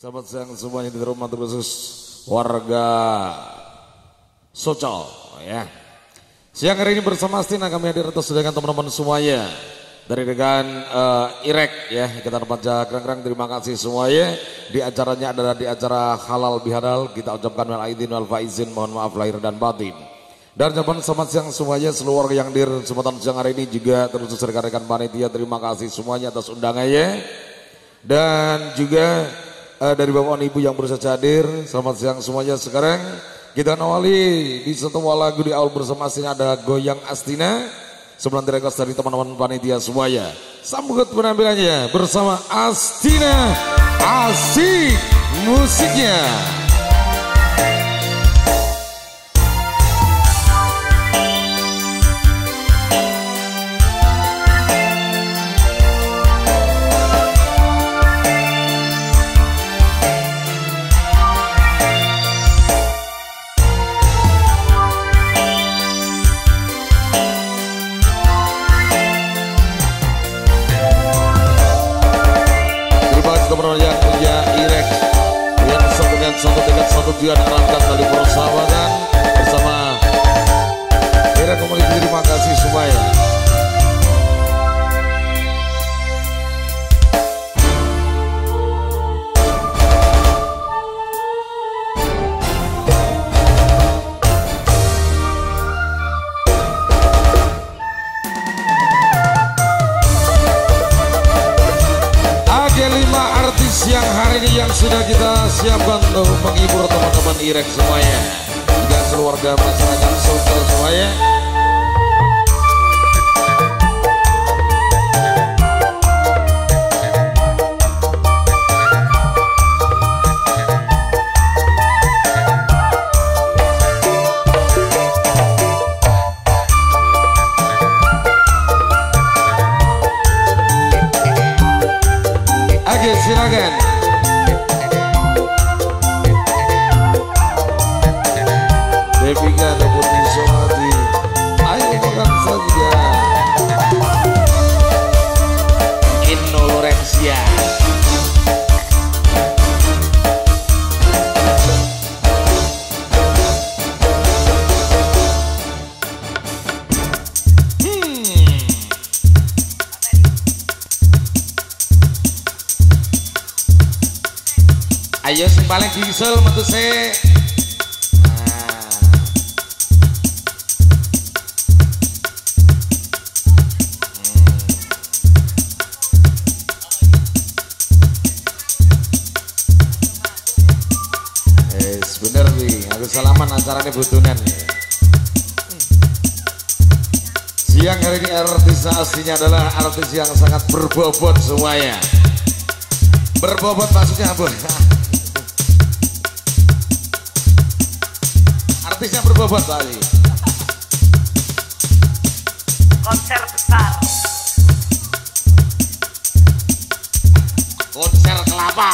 Selamat siang semuanya di rumah terkhusus warga Socol ya. Siang hari ini bersama Astina kami hadir atas dengan teman-teman semuanya dari rekan Irek ya, kita dapat jaga terima kasih semuanya. Di acaranya adalah di acara halal bihalal, kita ucapkan wal aidin wal faizin, mohon maaf lahir dan batin. Dan jawaban selamat siang semuanya seluruh warga yang hadir kesempatan siang hari ini juga terkhusus rekan-rekan panitia, terima kasih semuanya atas undangannya. Dan juga dari bapak ibu yang baru saja hadir, selamat siang semuanya. Sekarang kita awali di satu lagu di awal bersama Astina, ada Goyang Astina sebelum direkod dari teman-teman panitia semuanya. Sambut penampilannya bersama Astina, asik musiknya. Yang punya Irek yang satu dengan satu tujuan arahkan tali persahabatan bersama Irek memiliki terima kasih semuanya. Yang hari ini yang sudah kita siapkan untuk menghibur teman-teman Irek semuanya, juga keluarga masyarakat Socol semuanya. Oke, silakan. Devika ataupun Nisomati, ayo makan saja. Inoloreksia. Ayo sing paling diesel metu se. Bener nih, aku salaman acaranya butunan nih. Siang hari ini artis aslinya adalah artis yang sangat berbobot semuanya. Berbobot maksudnya apa? Artisnya berbobot tadi. Konser besar. Konser kelapa.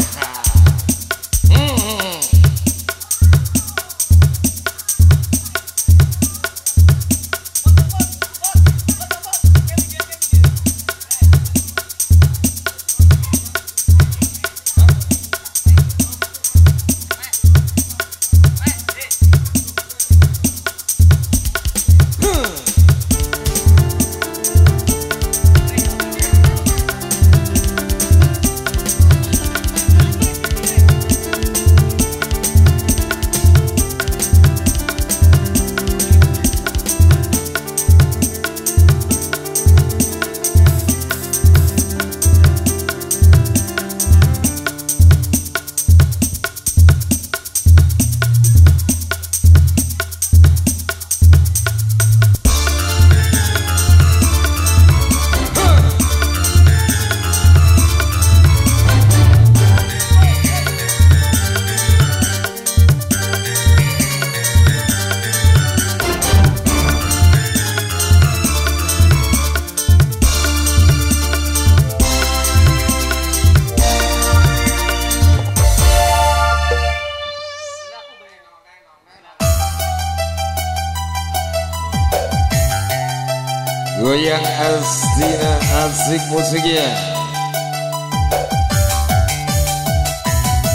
Goyang Astina, asik musiknya.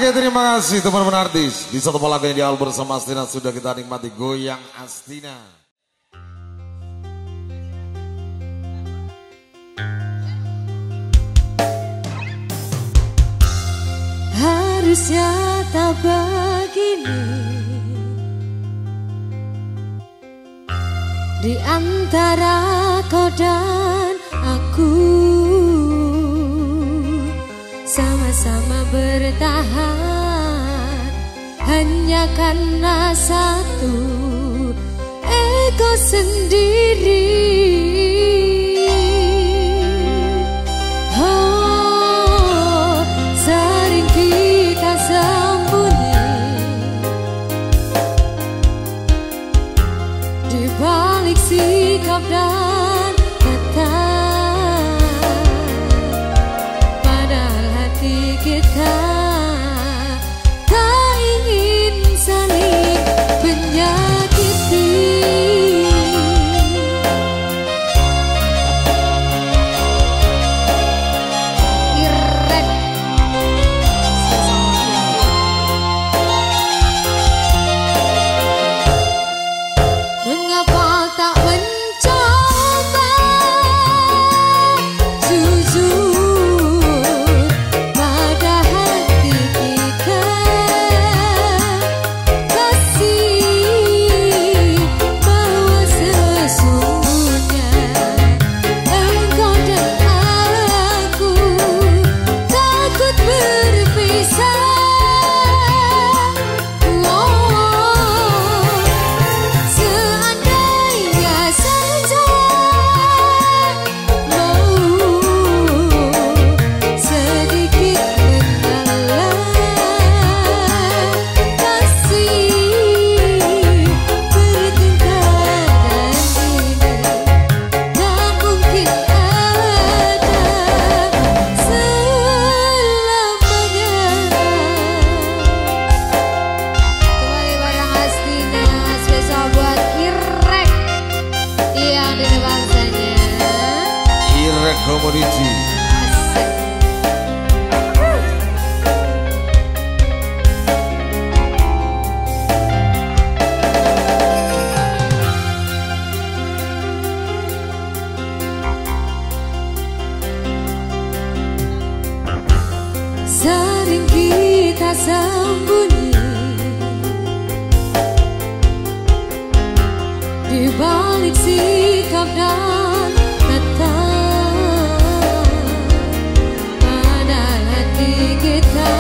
Oke, terima kasih teman-teman artis. Di satu lagu yang di awal bersama Astina sudah kita nikmati Goyang Astina. Harusnya tak begini di antara kau dan aku, sama-sama bertahan hanya karena satu ego sendiri. Oh, sering kita sembunyi di balik sikap dan kata, padahal hati kita tak ingin saling menyakiti. Irek mengapa tak mencoba jujur pada hati kita, kasih bahwa sesungguhnya engkau dan aku takut berpisah. Seandainya saja mau sedikit mengalah, kasih pertengkaran ini tak mungkin ada selamanya. Kembali bareng Astina, spesial buat Irek yang di bangsanya. Irek Komoditi. Asik. Sering kita sembunyi di balik sikap dan kata, padahal hati kita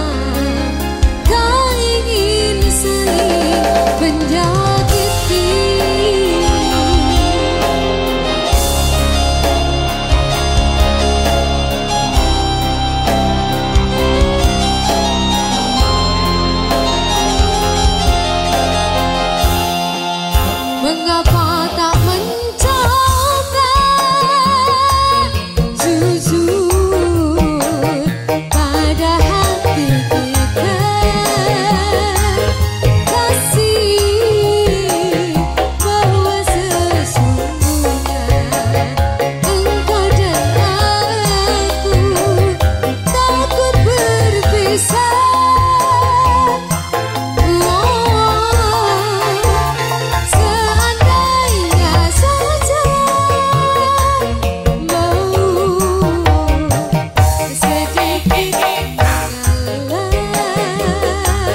tak ingin saling menyakiti. Mengapa tak mencoba jujur pada hati kita, kasih bahwa sesungguhnya engkau dan aku takut berpisah. Seandainya saja mau sedikit mengalah,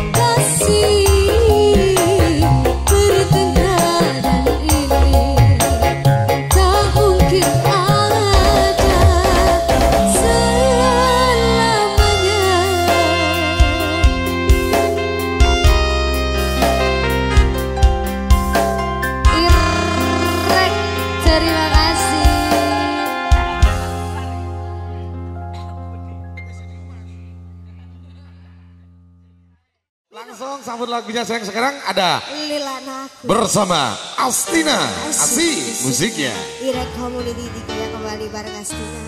kasih pertengkaran ini tak mungkin ada selamanya. Irek, terima kasih. Langsung sambut lagunya sayang, sekarang ada Lilanaku bersama Astina. Asih musiknya. Irek Community dia kembali bareng Astina.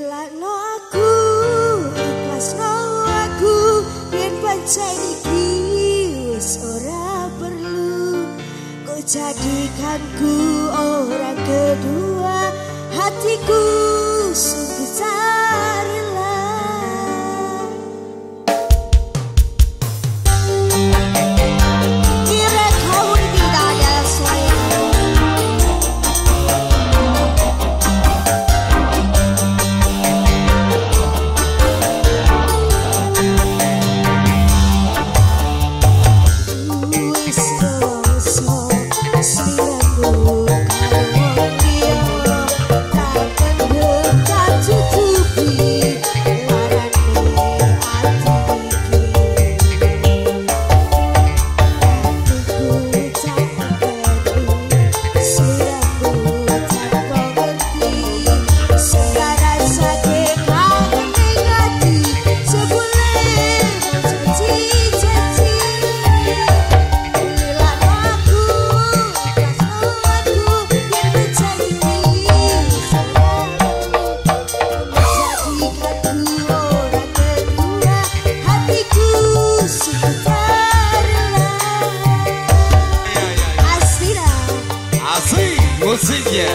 Lilakno aku, ikhlasno aku, yen pancen iki wis ora perlu kau jadikanku orang kedua, hatiku sungguh tak rela. Irek Haur tidak ada saya. Musiknya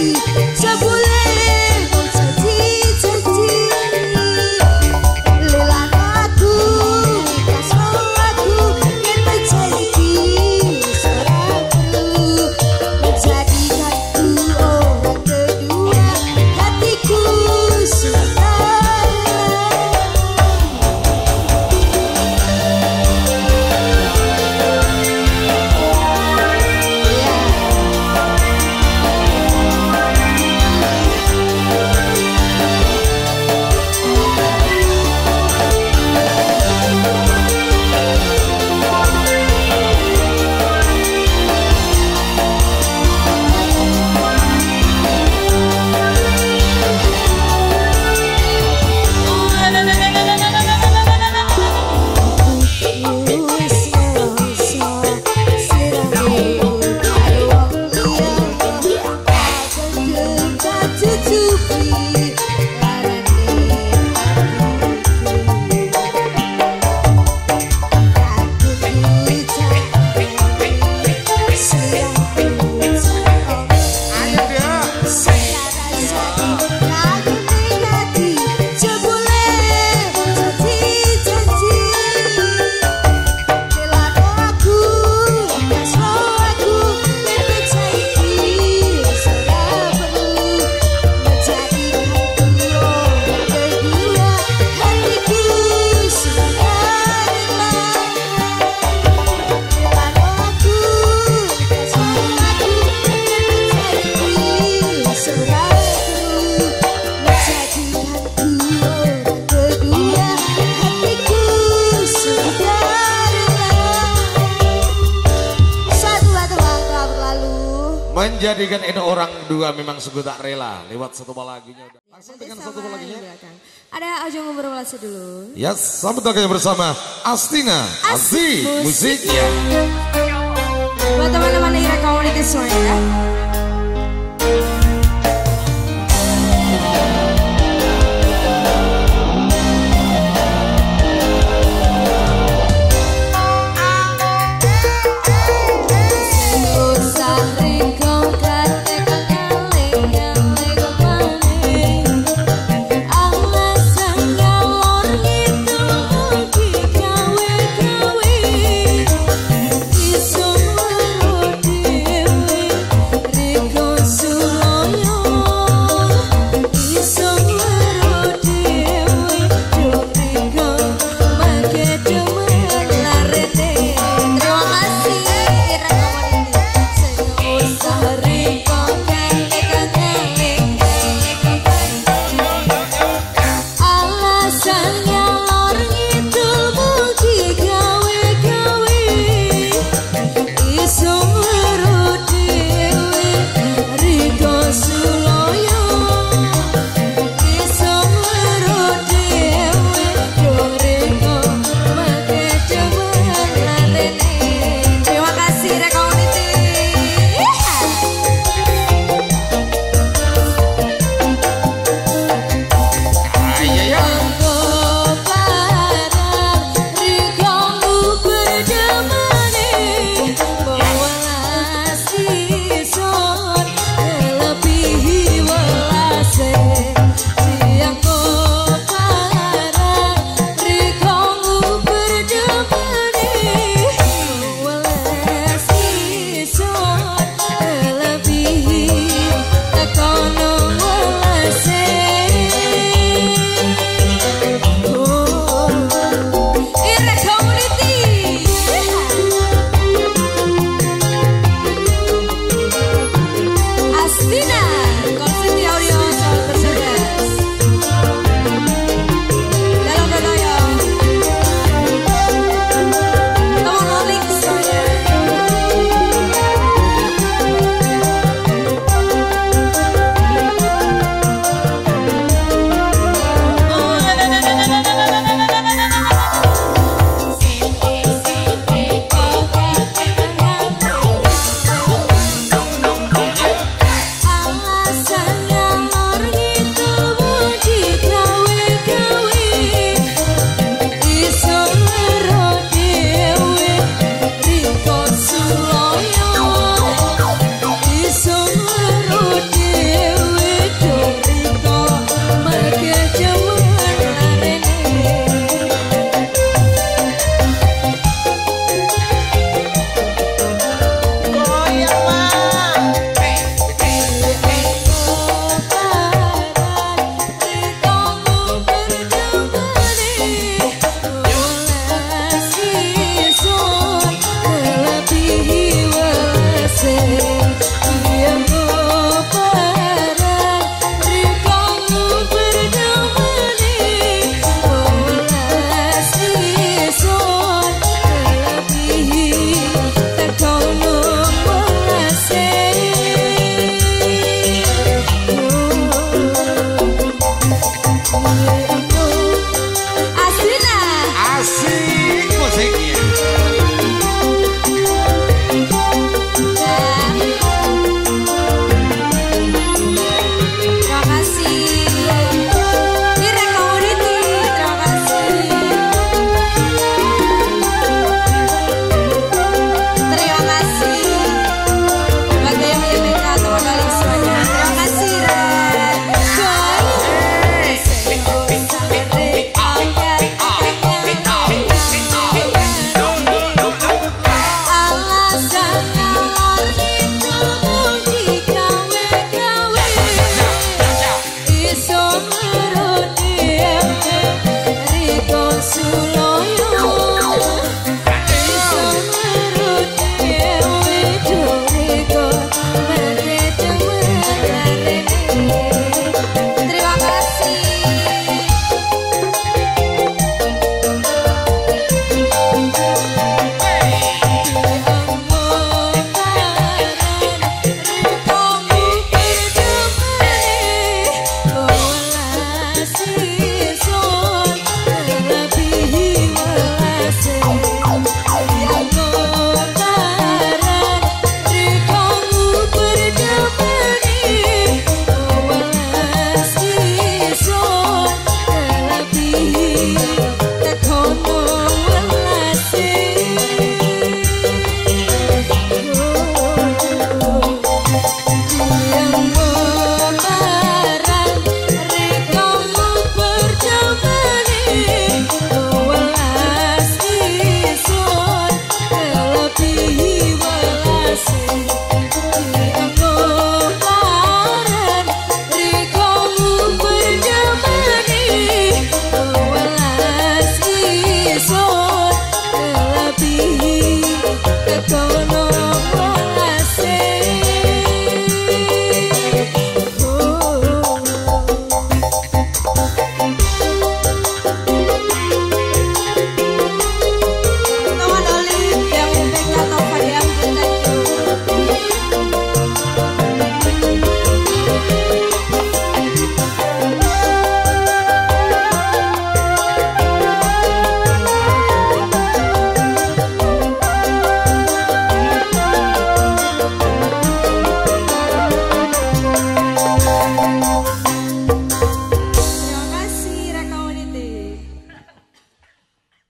Lila menjadikan ini orang dua memang sungguh tak rela. Lewat satu lagunya. Langsung dengan satu lagunya. Ada Ajo ngobrol dulu. Ya, sambut lagi bersama Astina, Asik Musiknya. Buat teman-teman Irek Community semuanya.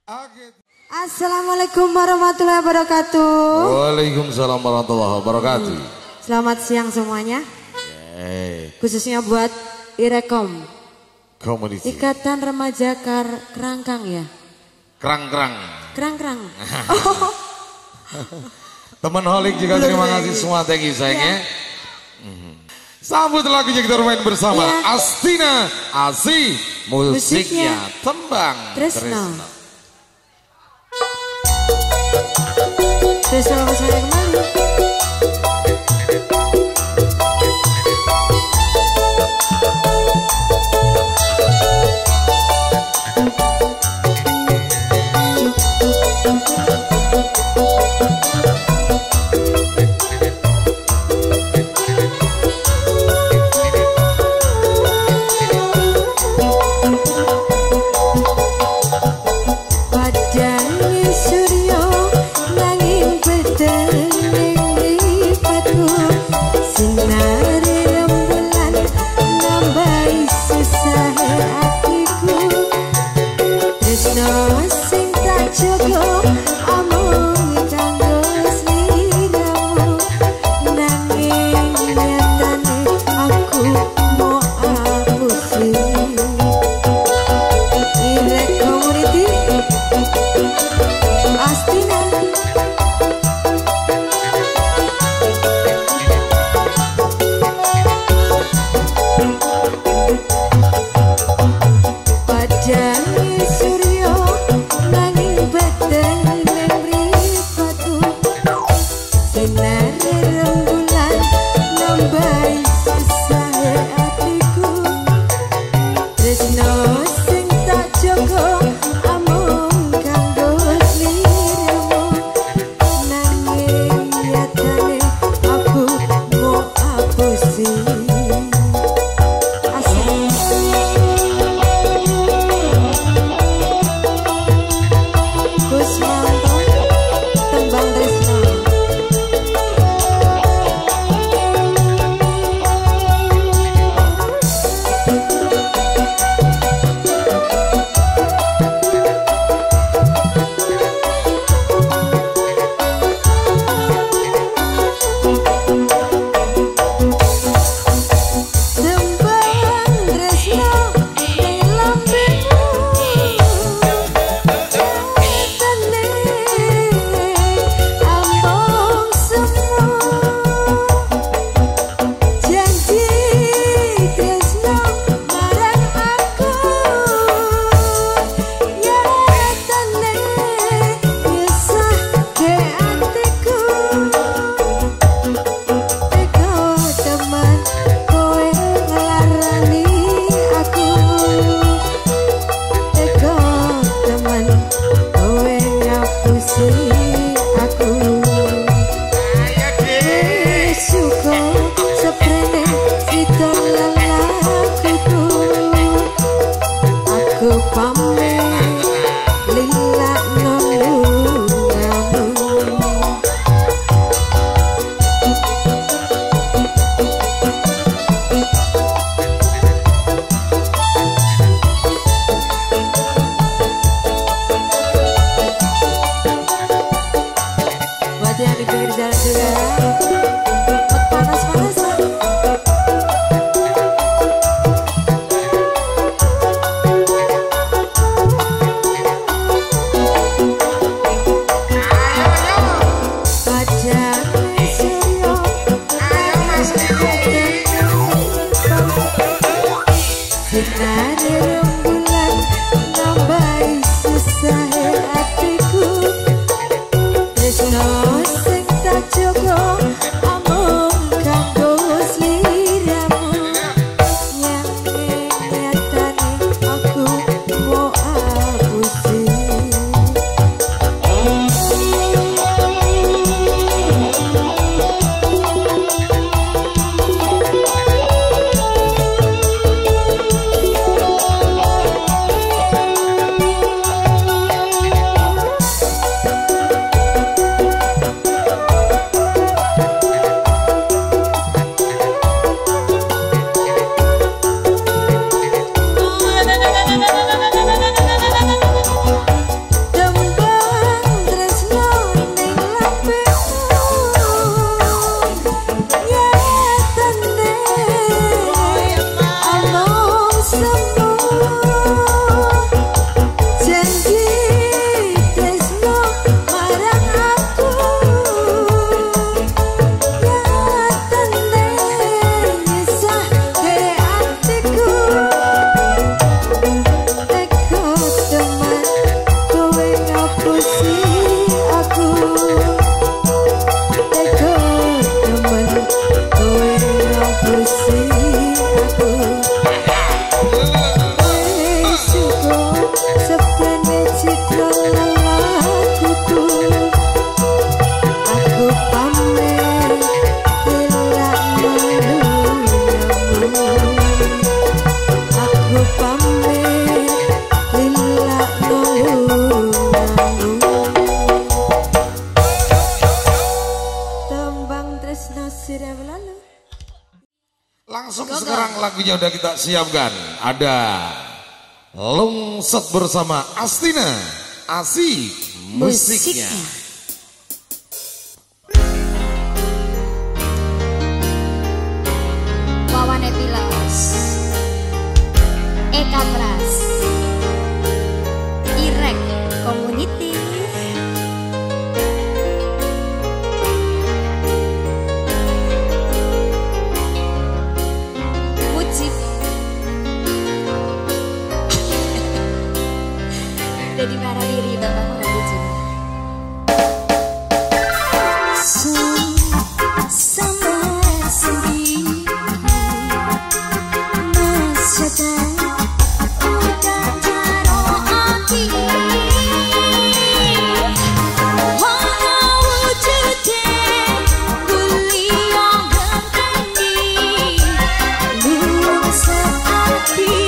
Assalamualaikum warahmatullahi wabarakatuh. Waalaikumsalam warahmatullahi wabarakatuh. Selamat siang semuanya. Khususnya buat Irekom Community. Ikatan Remaja Kerangkang ya. Kerang-kerang. Kerang-kerang. Teman Holik juga terima kasih semua, thank you sayangnya. Sambut lagunya kita main bersama Astina Asi, musiknya Tembang Tresno. Tresno saya kembali. Tresno sing tak cukup lagunya udah kita siapkan. Ada Lungset bersama Astina, asik musiknya. Wawan Epilos, Eka Pras, Irek Community. Jadi para diri Bapak Murabi Cina. Sama sendiri masyarakat udah jaro hati. Walau wujudnya beliau bertanding luang seperti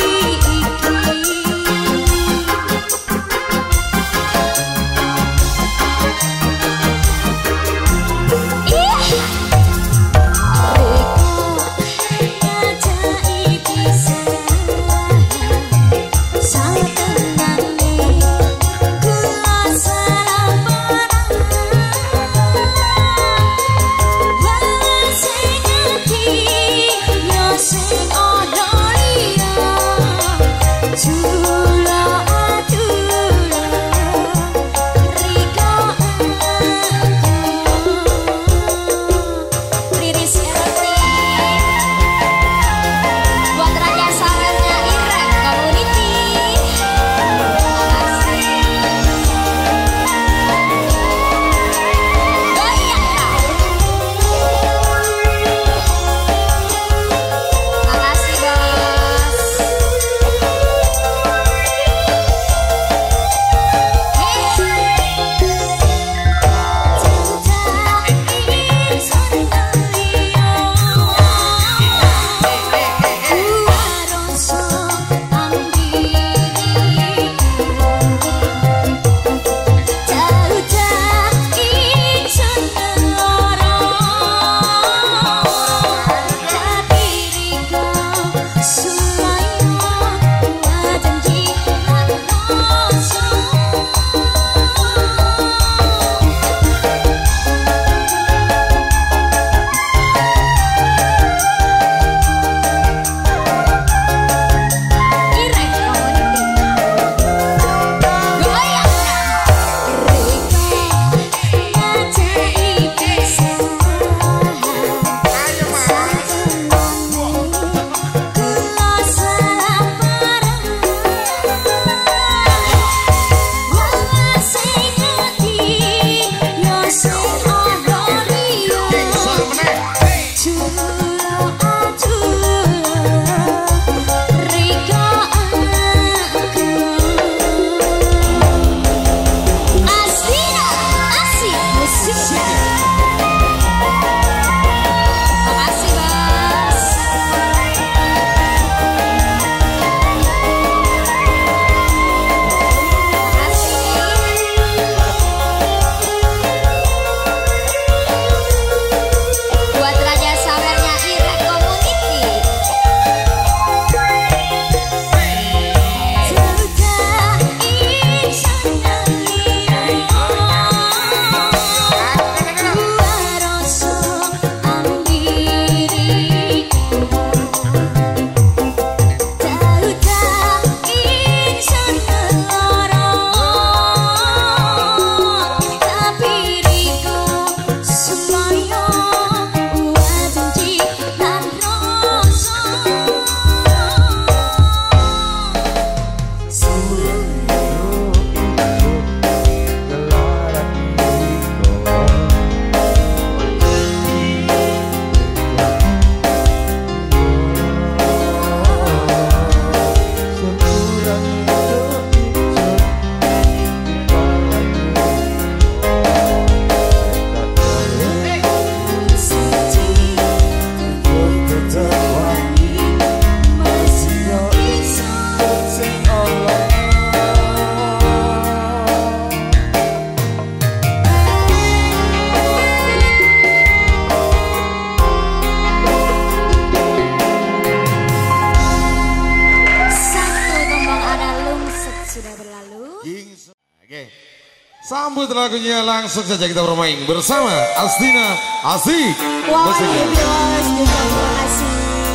Oke. Sambut lagunya langsung saja kita bermain bersama Astina Asik. Wah, bos, juga terima kasih.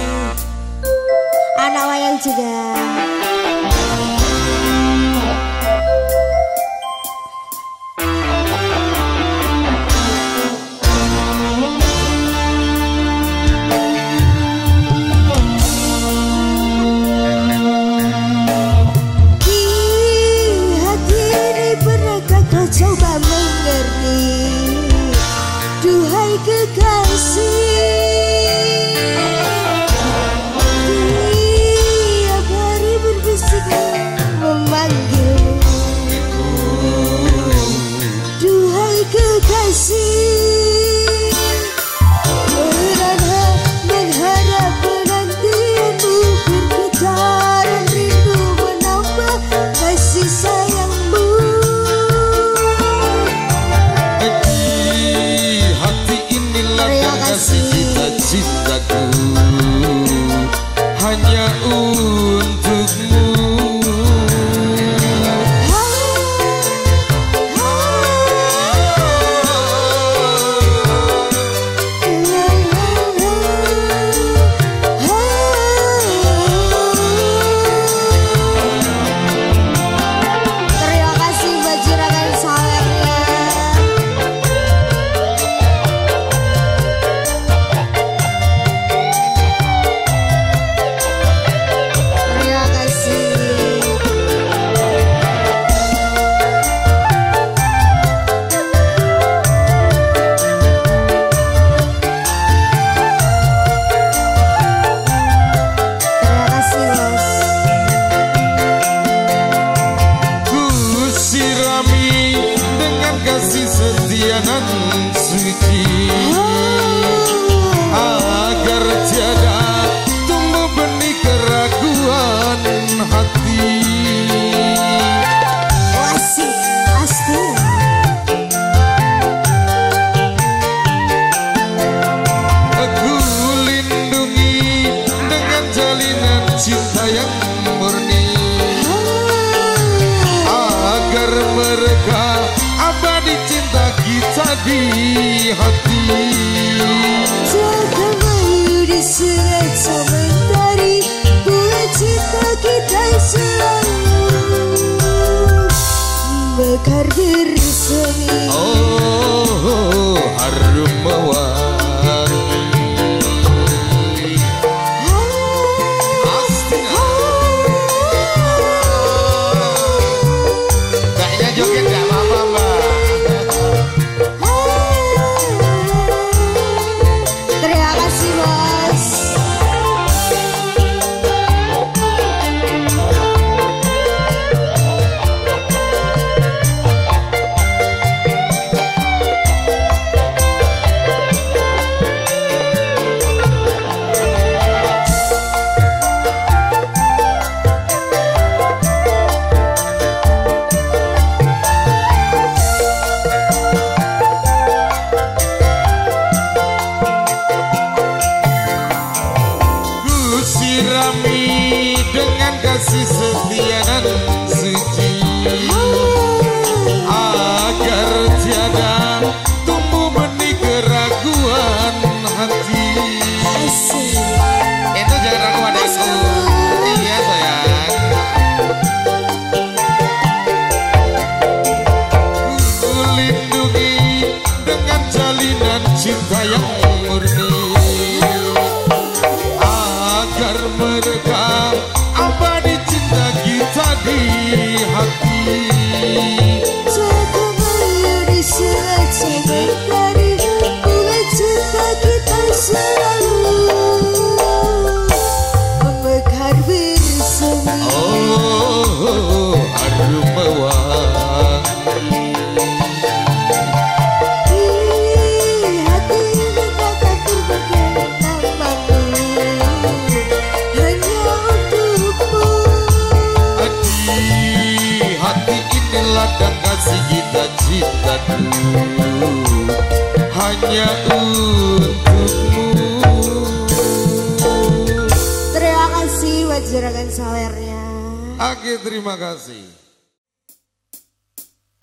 Anak wayang juga. Coba mengerti, duhai kekasih. Tiap hari berbisik memanggilmu, duhai kekasih. Merana mengharap penantianmu, bergetaran rindu menambah kasih sayangmu. Cintaku hanya untukmu. Terima kasih buat juragan sawernya. Setianan suci agar tiada tumbuh benih keraguan hati. Asik, asik. Aku lindungi dengan jalinan cinta yang murni agar mereka abadi cinta kita di hati. Jaga mayu di serata mentari, buat cinta kita selalu mekar bersemi. Oh, harum mewangi. Kayaknya joget gak apa-apa, Mbak. Terima kasih, bos. Sirami dengan kasih setia dan suci agar tiada tumbuh benih keraguan hati. Asik. Itu jangan ragu padaku. Iya sayang. Ku lindungi dengan jalinan cinta yang murni agar mereka abadi cinta kita di hati. Jaga mayu di serata mentari, buat cinta kita selalu mekar bersemi. Oh, harum mewangi. Hati ini takkan terpegang namamu, hanya untukmu. Di hati ini ladang kasih kita cintaku hanya untukmu. Terima kasih buat juragan sawernya. Oke, terima kasih.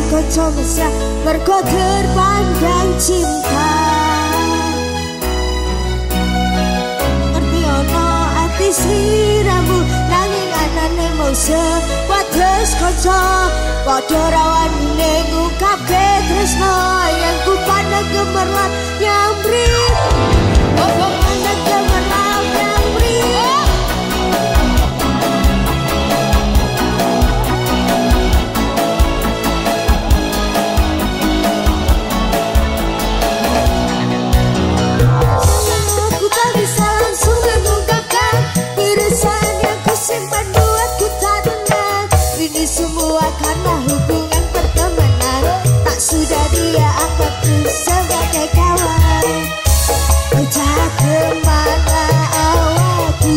kanca mesra mergo terpandang cinta. Ngerti ono ati sliramu nanging anane mau sewates kanca padha rawane ngungkapke tresno yang ku pandang gemerlap nyamri. Oh pandang gemerlap nyamri. Semua karena hubungan pertemanan, tak sudah dia anggapku sebagai kawan. Entah kemana awalku,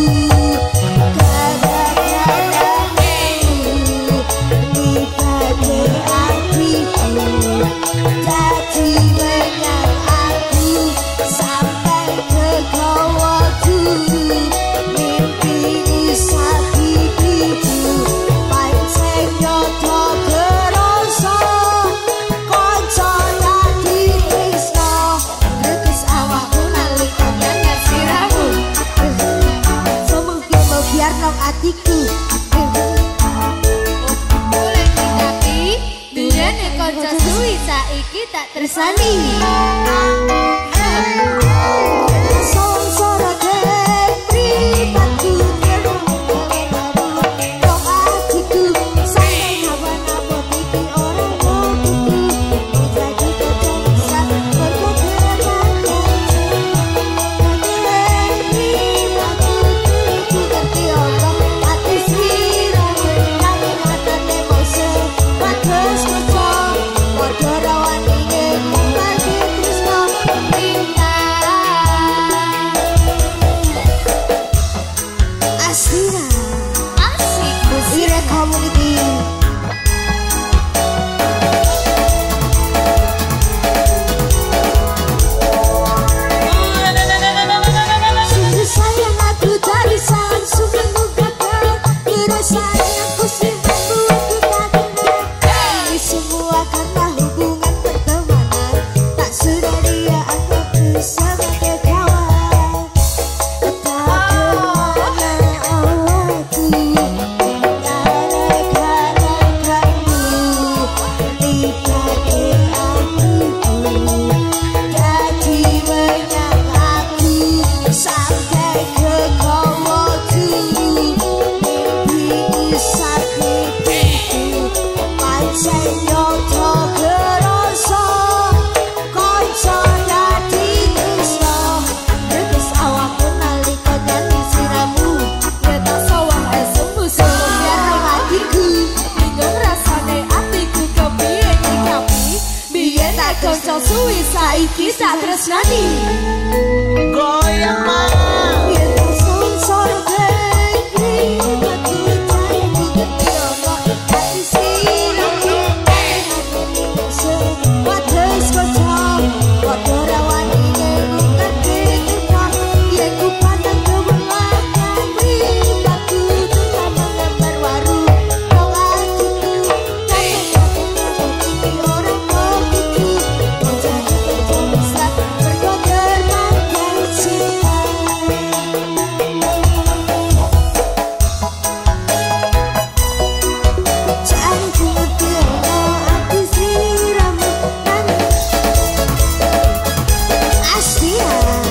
kadang-kadang di pada hatiku, jadi banyak aku sampai ke kawaku, mimpi usah pipiku. Nyoto kerasa kanca dadi tresno rekes awakmu nalika nyanyi siramu semoga mau biar nang atiku boleh tapi dunyane kanca suwi saiki tak tresani. Kanca suwi saiki tak tresnani goyang mah yen sonsor iki batu caimu ketiono ati siramu wates kanca padha rawani ngungkap keteka yen ku pandang kebelah batu telah menggambar waru kau atiku tapi orang kopiku menjadi kanca mesra mergo terpandang cinta. Cariku ngerti ono ati sliramu Astia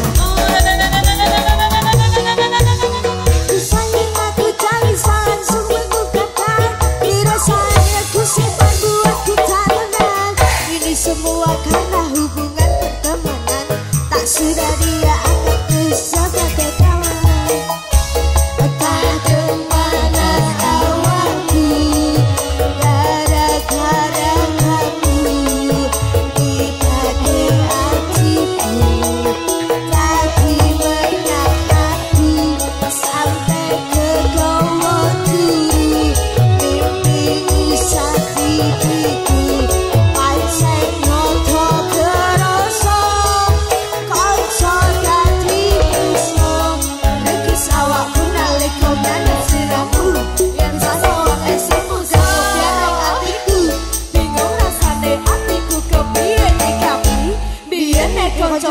Sayang aku cari langsung mengungkapkan dirasanya ku simpan buat kita tenang. Ini semua karena hubungan pertemanan, tak sudah dia anggapku sebagai kawan. Entah kemana awalku, gara-gara kamu di pada hatiku, jadi banyak aku sampai ke kawaku, mimpi usah pipiku, pancen nyoto kerasa kanca dadi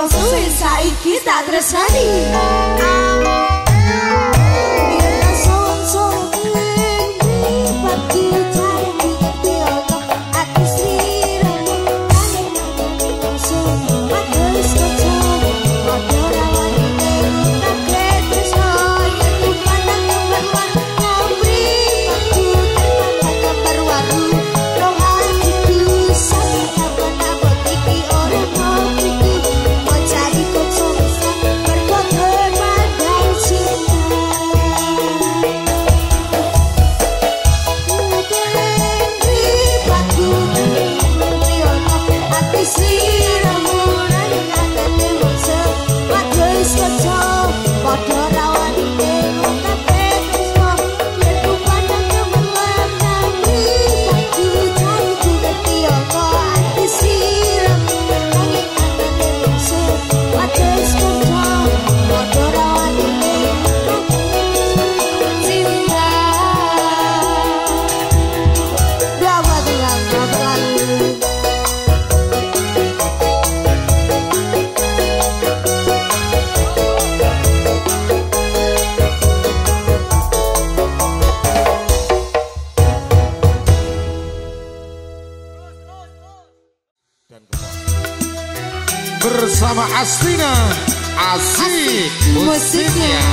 kanca suwi saiki tak tresnani. Bersama Astina, asik musiknya.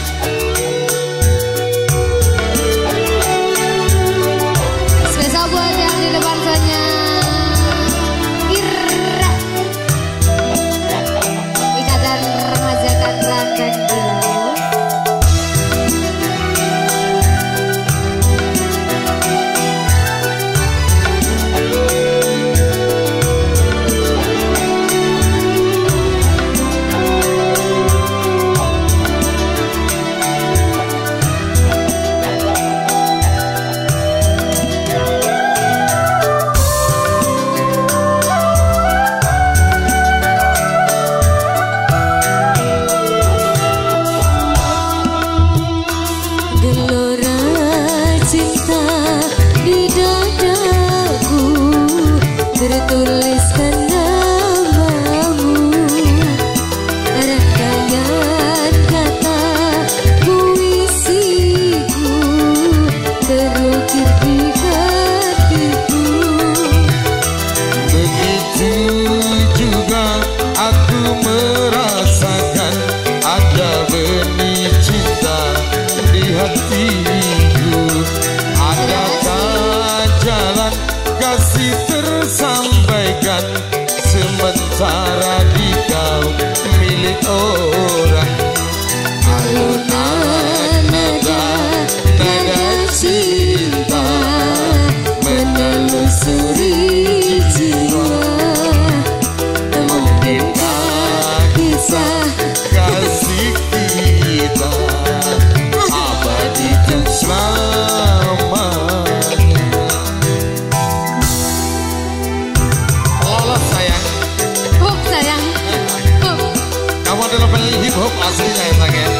Spesial buat yang di depan sana. Ikatan Remaja Kerangkang dulu. Tertuliskan namamu, rangkaian kata puisiku terukir di hatiku. Begitu juga aku merasakan ada benih cinta di hatiku. Adakah jalan kasih tersampaikan sementara di kau milik orang? Alunan nada cinta menelusuri jiwa. Mungkinkah kisah kasih kita abadi dan selamanya? Adalah penyanyi hip hop aslinya ya Sang ya.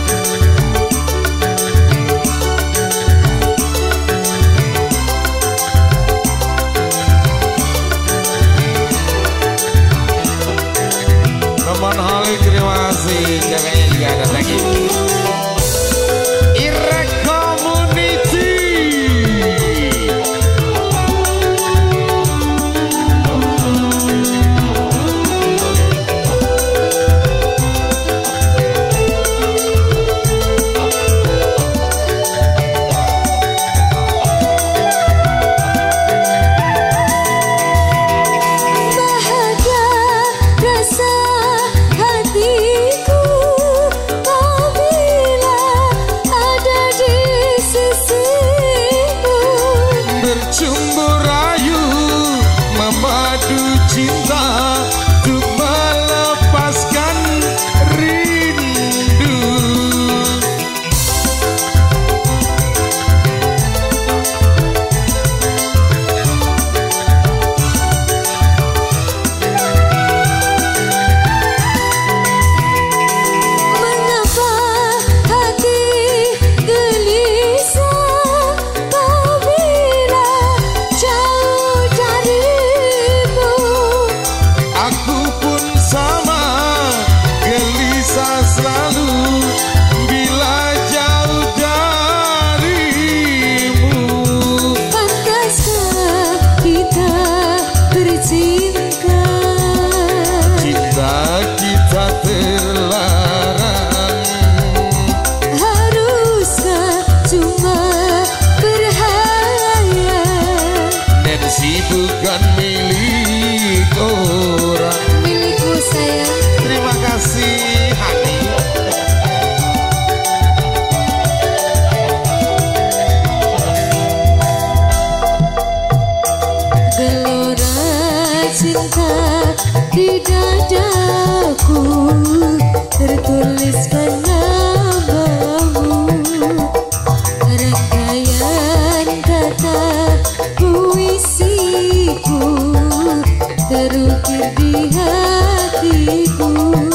Teman Halik terima kasih, ceweknya juga ada lagi. Irek Community. Hatiku kau kita terlarang. Haruskah cuma berhayal? Nancy bukan milik orang. Milikku sayang. Terima kasih Hani. Gelora cinta di dadaku, tertuliskan namamu. Rangkaian kata puisiku terukir di hatiku.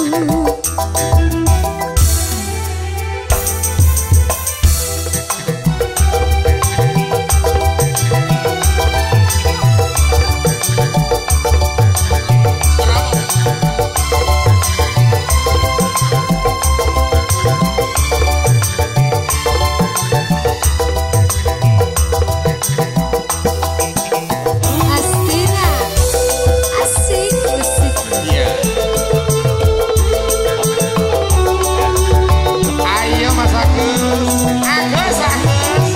Astira, asik musiknya. Ayo Mas Agus, Agus, Agus.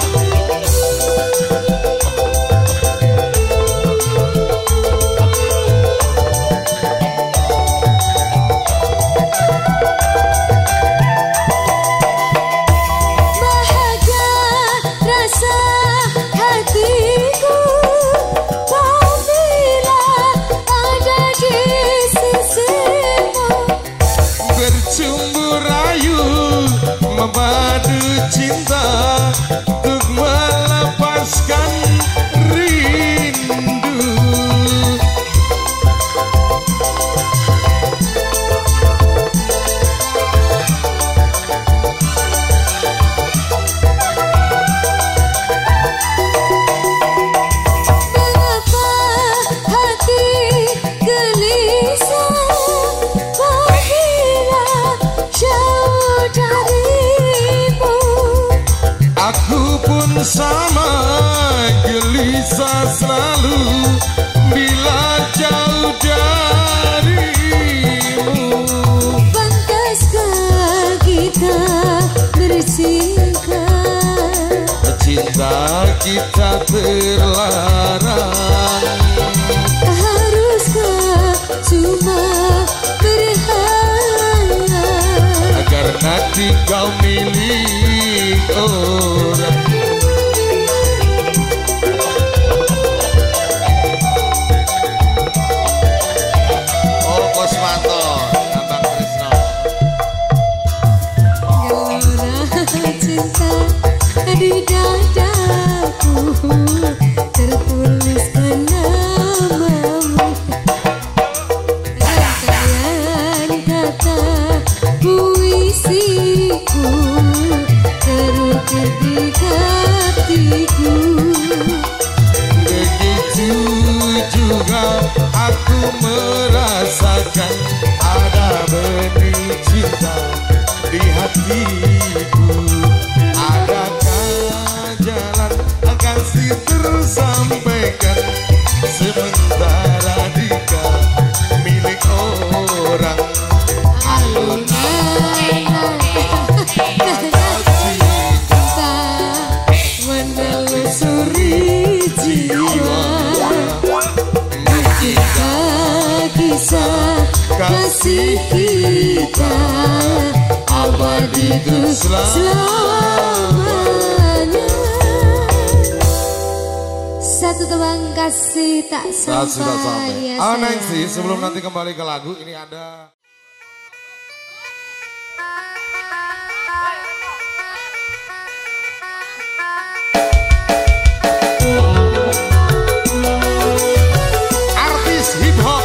Bahagia rasa hatiku apabila ada di sisimu. Bercumbu rayu memadu cinta untuk melepaskan rindu. Mengapa hati gelisah apabila jauh darimu? Aku pun sama gelisah selalu bila jauh darimu. Pantaskah kita bercinta? Cinta kita terlarang. Haruskah cuma berhayal? Agar nanti kau milik orang. Oh Kosmanto, Abang Krisno. Gelora cinta di dadaku, tertuliskan namamu. Rangkaian kata puisiku terukir di hatiku. Begitu juga aku merasakan ada benih cinta di hatiku. Adakah jalan akan tersampaikan sementara jika milik orang? Alunan cinta menelusuri jiwa. Kisah kasih kita abadi terus selamanya. Satu tebang kasih tak sampai. Ya, Nancy, sebelum nanti kembali ke lagu ini ada artis hip hop.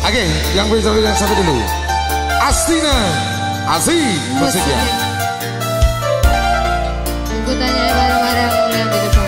Oke, yang satu dulu. Astina, asik musiknya. Aku tanya bareng-bareng yang di depan.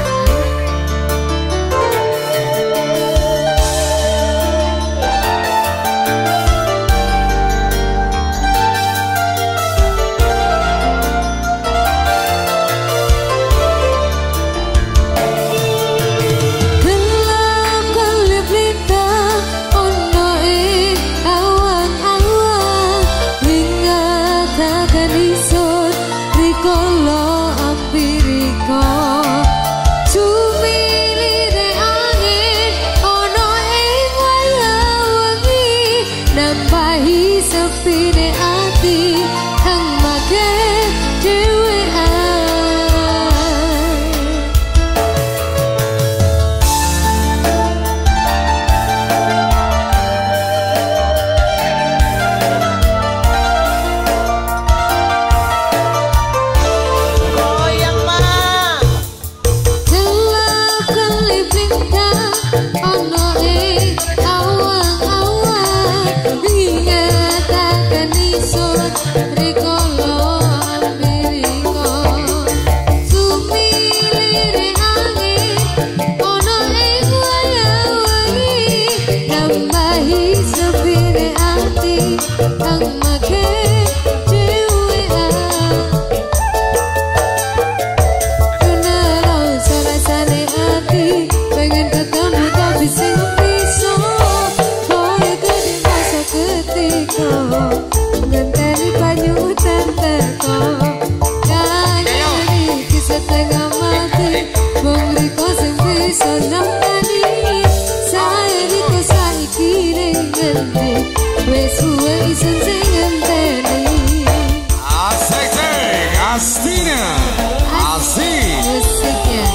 Astina, asik musiknya.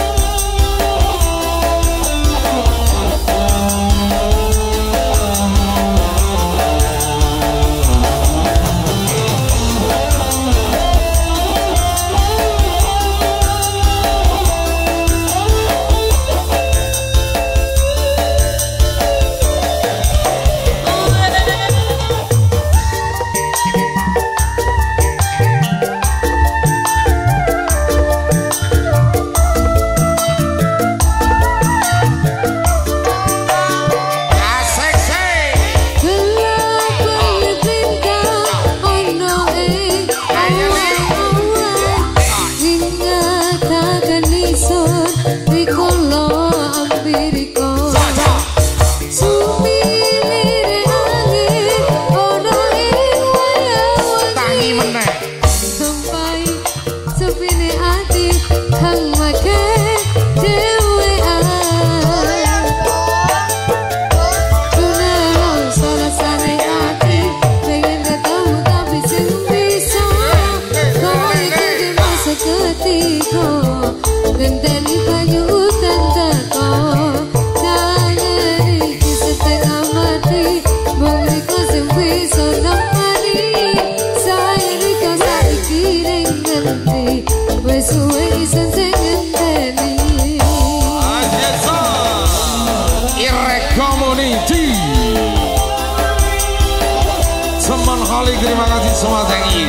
Seman Khali, terima kasih semua, thank you.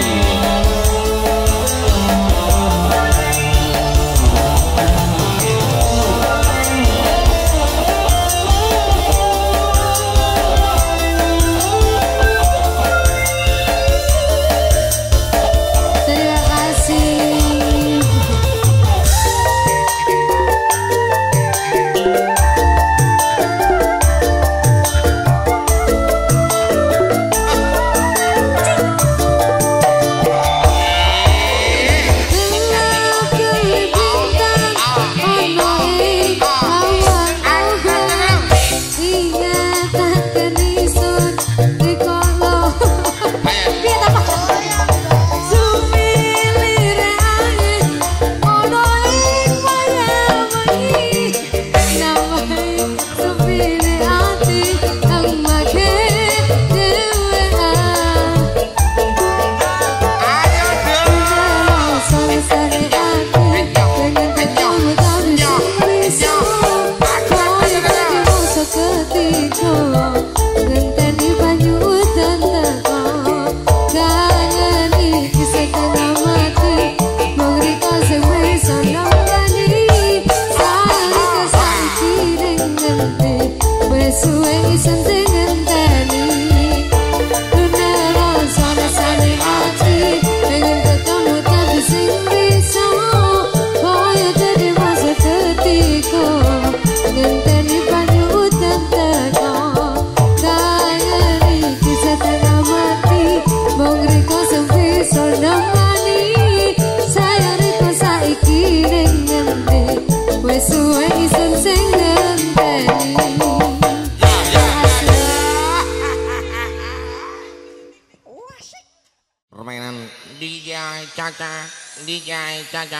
ngenti wes suwe isen ngenteni Dunero sana-sana ati pengen ketemu tapi sing bisa koyo dadi masa ketiko ngenteni banyu udan teko kayani kisah tengah mati mong riko sempiso nangani sayang riko saiki ning ngenti wes suwe isen sing ngenteni Permainan DJ Caca.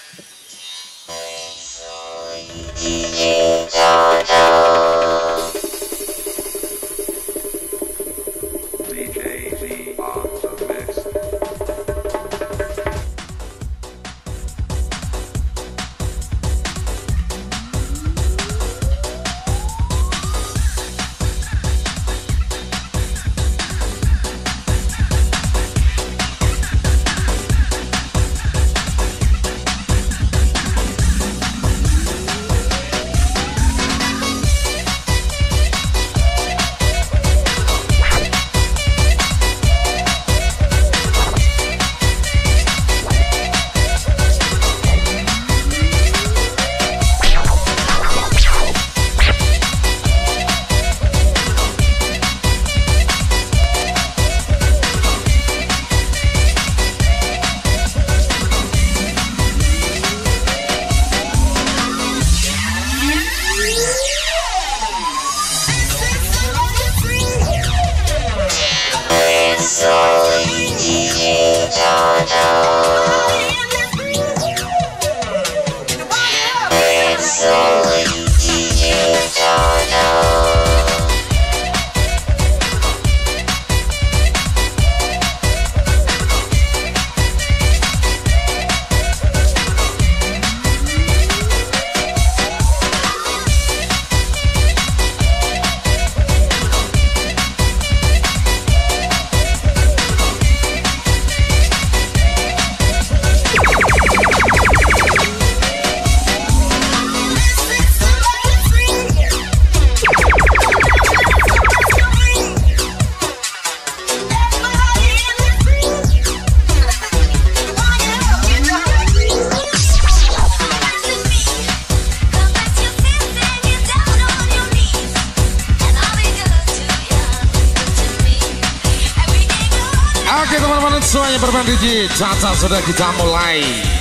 Oke teman-teman semuanya, bermain DJ Caca sudah kita mulai.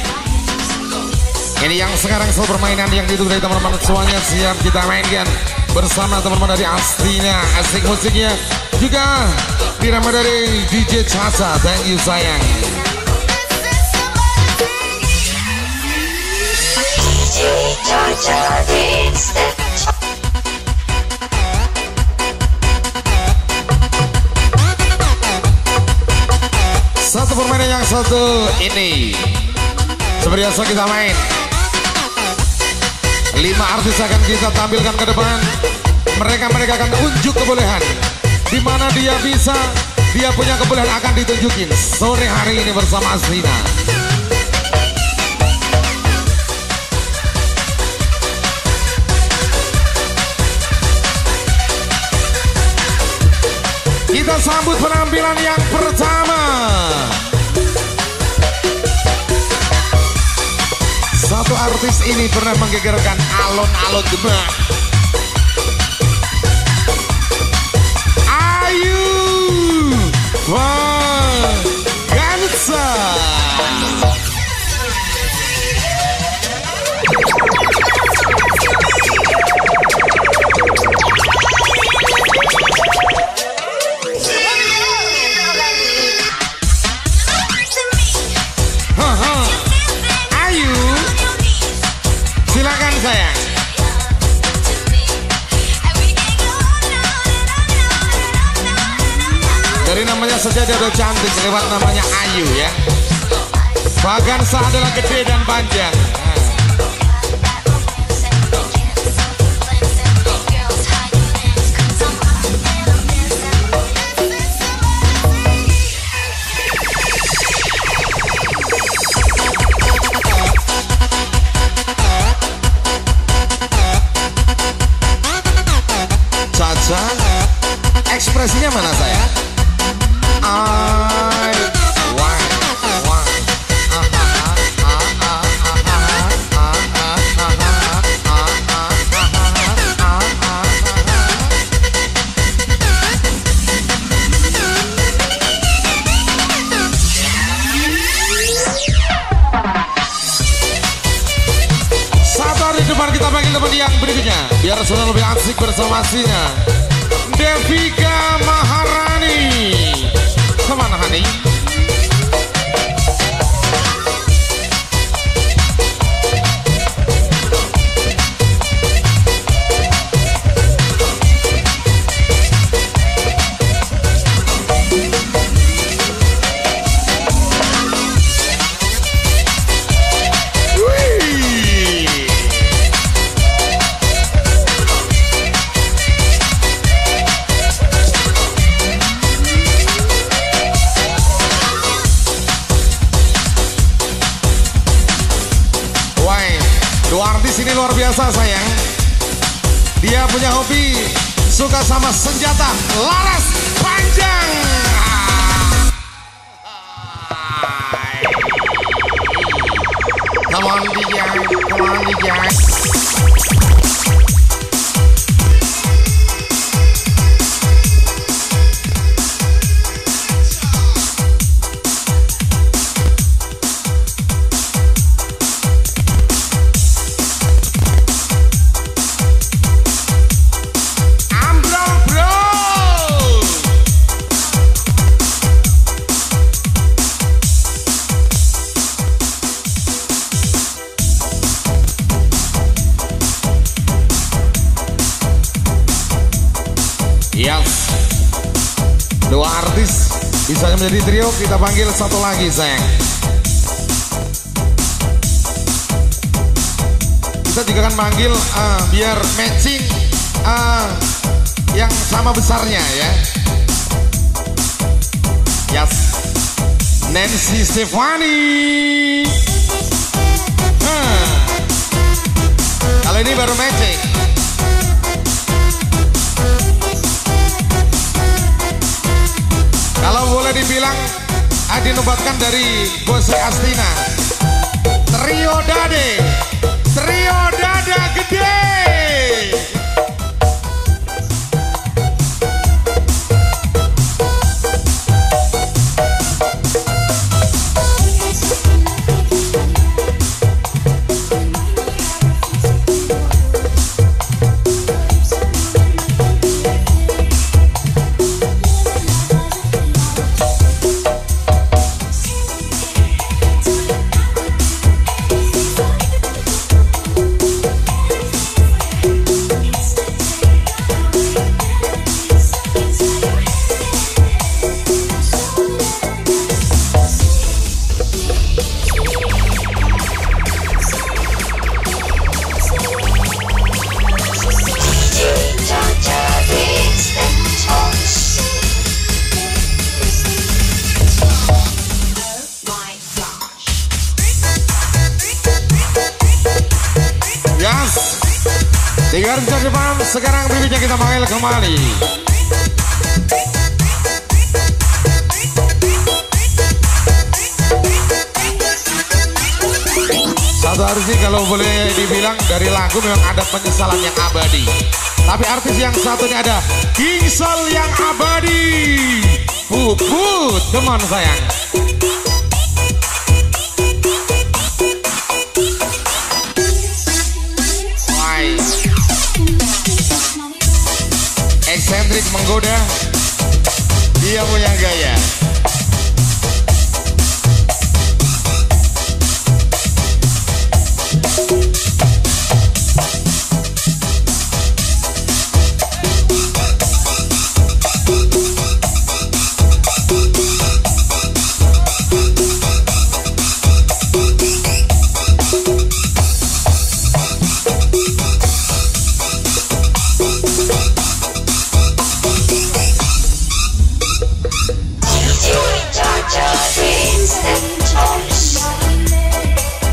Ini yang sekarang selalu permainan yang ditunggu dari teman-teman semuanya, siap kita mainkan bersama teman-teman dari Astina. Asik musiknya juga dirama dari DJ Caca. Thank you sayang. DJ Caca dance. Satu permainan yang satu ini seperti biasa kita main. 5 artis akan kita tampilkan ke depan. Mereka akan unjuk kebolehan. Di mana dia bisa, dia punya kebolehan akan ditunjukin sore hari ini bersama Astina. Kita sambut penampilan yang pertama. Satu artis ini pernah menggegerkan alon-alon Demak. Ayu Wangansa. Silakan sayang. Dari namanya saja dia udah cantik, lewat namanya Ayu ya. Bahkan saat adalah gede dan panjang. Sangat. Ekspresinya mana saya? Kita panggil teman yang berikutnya biar sudah lebih asik bersama Sinya. Devika Maharani. Kemana Hani? Dua artis ini luar biasa sayang. Dia punya hobi suka sama senjata laras panjang. Come on DJ, come on DJ. Yes, dua artis bisa menjadi trio, kita panggil satu lagi sayang. Kita juga akan panggil biar matching yang sama besarnya ya. Yes, Nancy Stefani. Kalau ini baru matching. Kalau boleh dibilang dinobatkan dari Bos Astina, trio Dade, trio Dada Gede. Di garis depan sekarang berikutnya kita panggil kembali satu artis ini, kalau boleh dibilang dari lagu memang ada penyesalan yang abadi. Tapi artis yang satu ini ada Kingsol yang abadi. Puput, teman sayang. Eksentrik menggoda, dia punya gaya.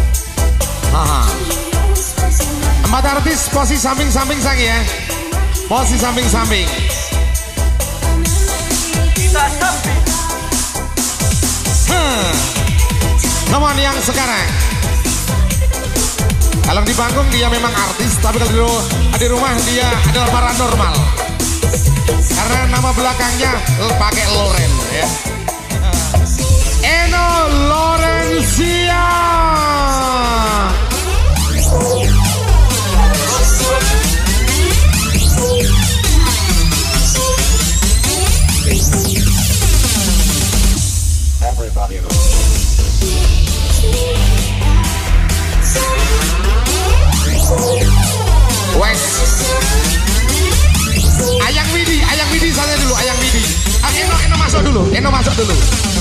Empat artis posisi samping-samping sang ya. Posisi samping-samping. Teman yang sekarang. Kalau di panggung dia memang artis, tapi kalau di rumah dia adalah paranormal. Karena nama belakangnya pakai Loren ya. Eno Lorencia. Ayang Widi saja dulu, Ayang Widi. Eno masuk dulu, Eno masuk dulu.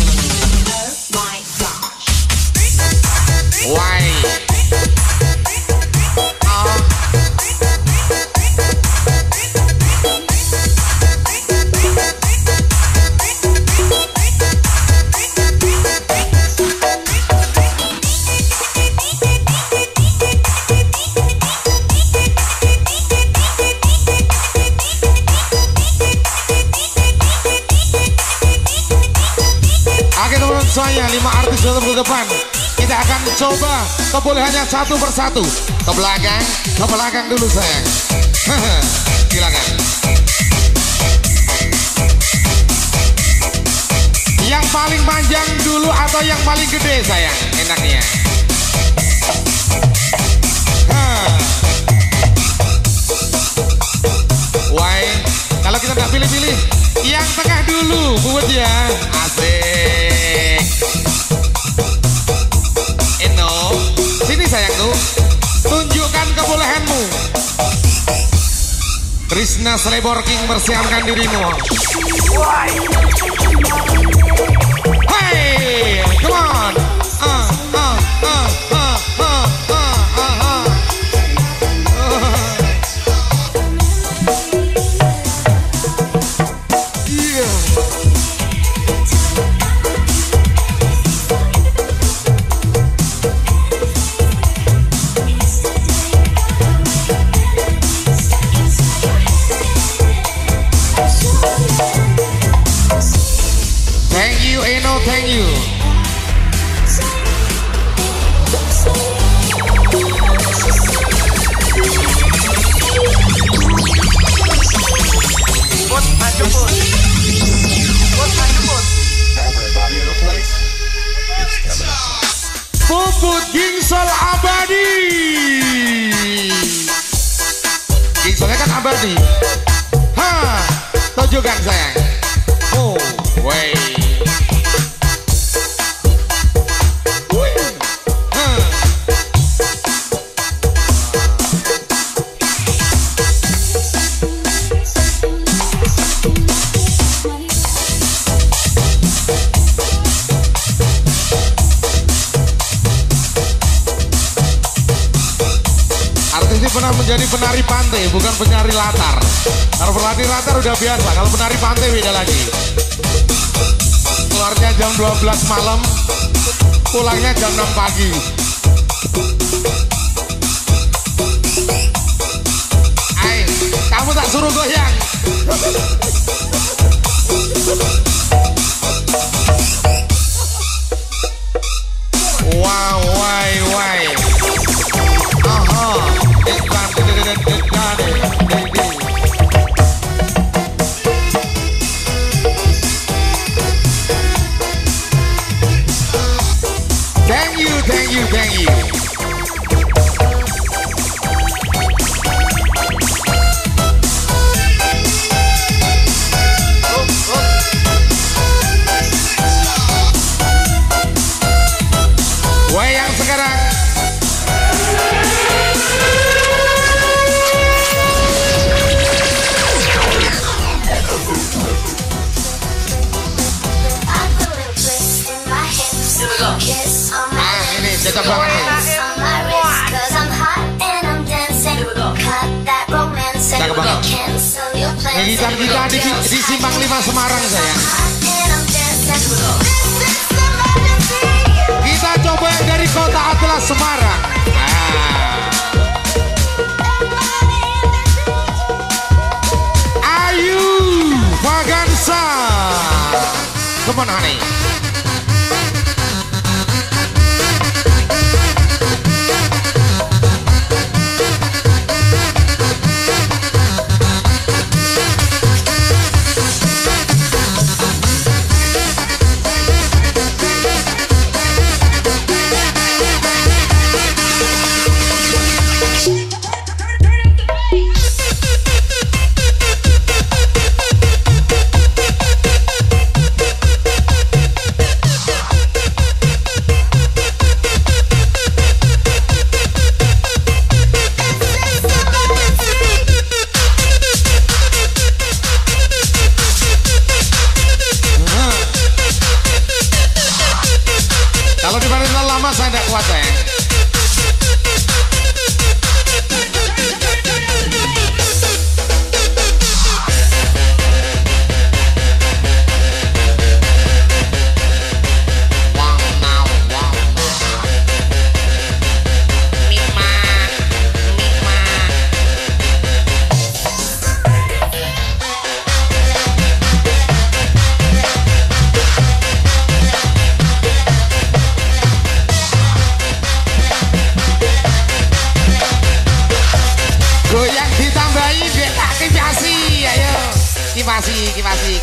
Why? Saya 5 artis datang ke depan. Kita akan coba kebolehannya satu persatu. Ke belakang dulu sayang. Silakan. Yang paling panjang dulu atau yang paling gede sayang? Enaknya. Why? Kalau kita nggak pilih-pilih, yang tengah dulu buat ya. Asik. Eno, sini sayangku, tunjukkan kebolehanmu. Krishna Slebor King persiapkan dirimu. Hey, come on. Thank you. Puput Gingsel abadi. Gingselnya kan abadi. Tunjukkan sayang. Oh, wait. Pernah menjadi penari pantai, bukan penari latar. Kalau penari latar udah biasa, kalau penari pantai beda lagi. Keluarnya jam 12 malam, pulangnya jam 6 pagi. Hai, kamu tak suruh goyang. Wow, why. Thank you. Wayang sekarang. Ini cocok banget nih. Cakep banget. Gitar kita di Simpang 5 Semarang sayang. Kita coba yang dari Kota Atlas Semarang. Come on honey. Kalau dibanding lama saya tidak kuat sayang. Goyang ditambahi beta kipasi, ayo kipasi.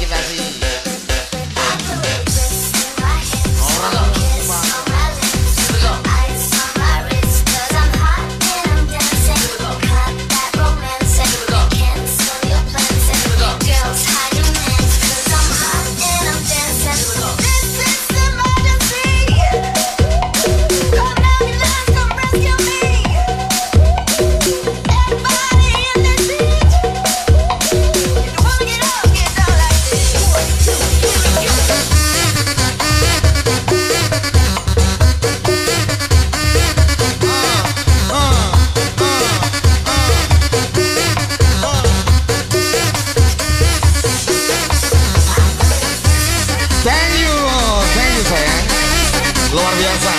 Orang thank you sayang, luar biasa.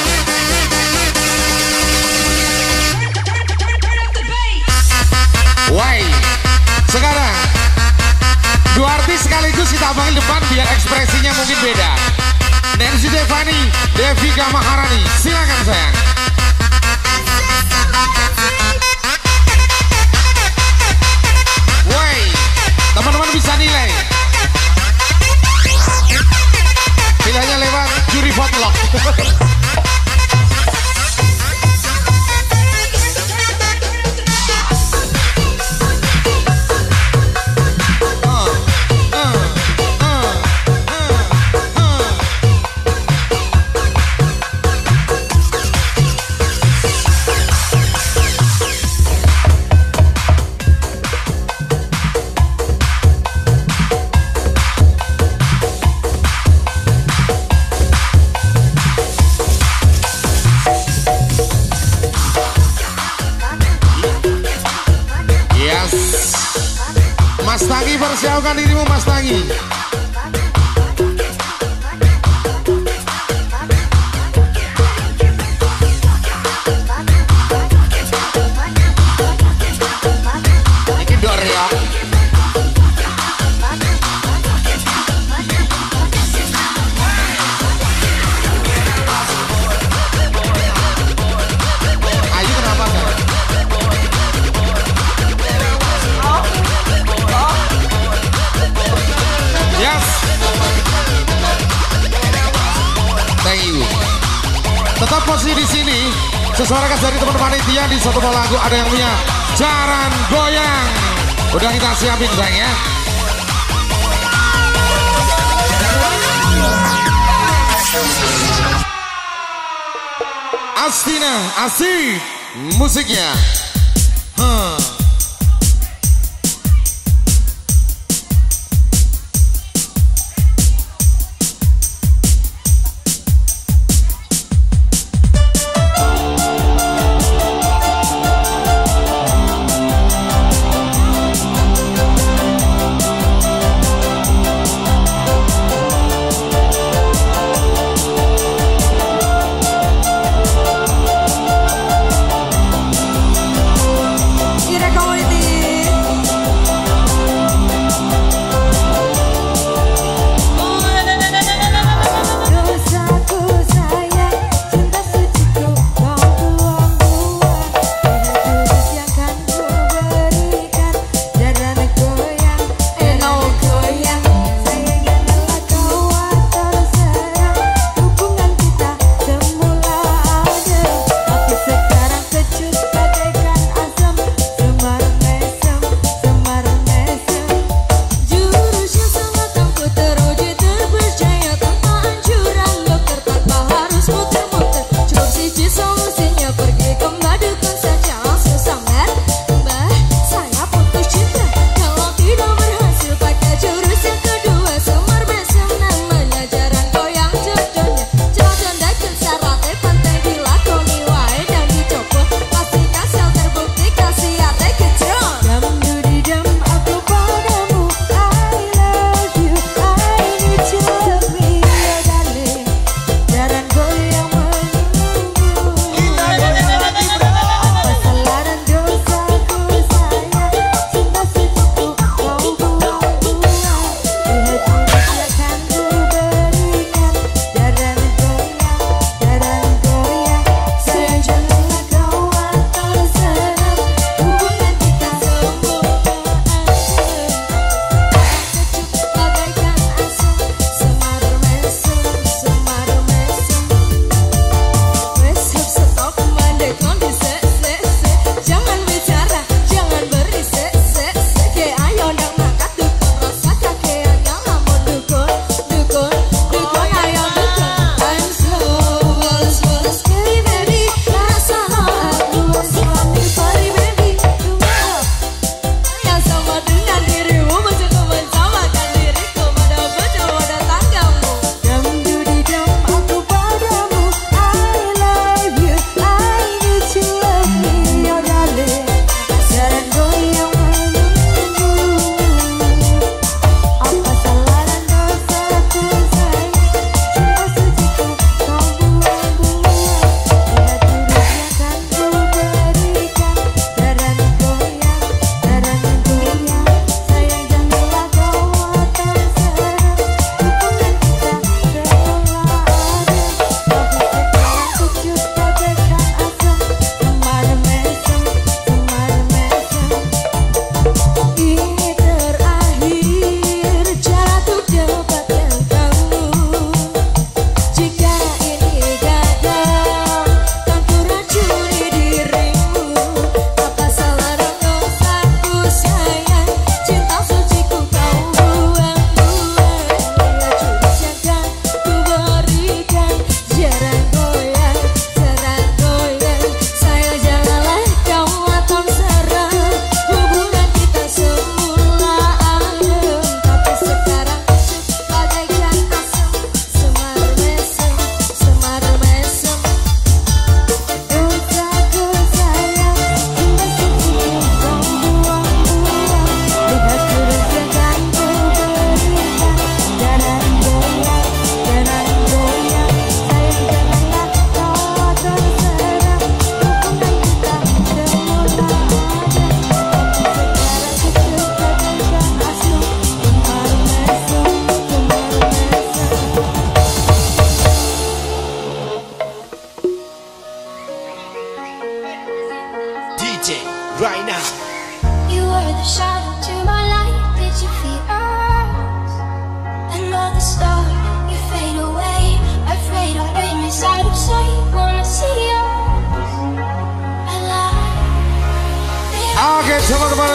Why? Sekarang dua artis sekaligus kita panggil depan biar ekspresinya mungkin beda. Nancy Devani, Devika Maharani, silakan sayang. Why? Teman-teman bisa nilai. Pilihannya lewat juri votlog. Mas Tangi, persiapkan dirimu Mas Tangi. Ini dor ya. Ayu kenapa kan? Yes. Thank you. Tetap posisi di sini. Sesuara dari teman-teman panitia di satu lagu ada yang punya Jaran Goyang. Udah kita siapin sayang ya. Astina, asik musiknya.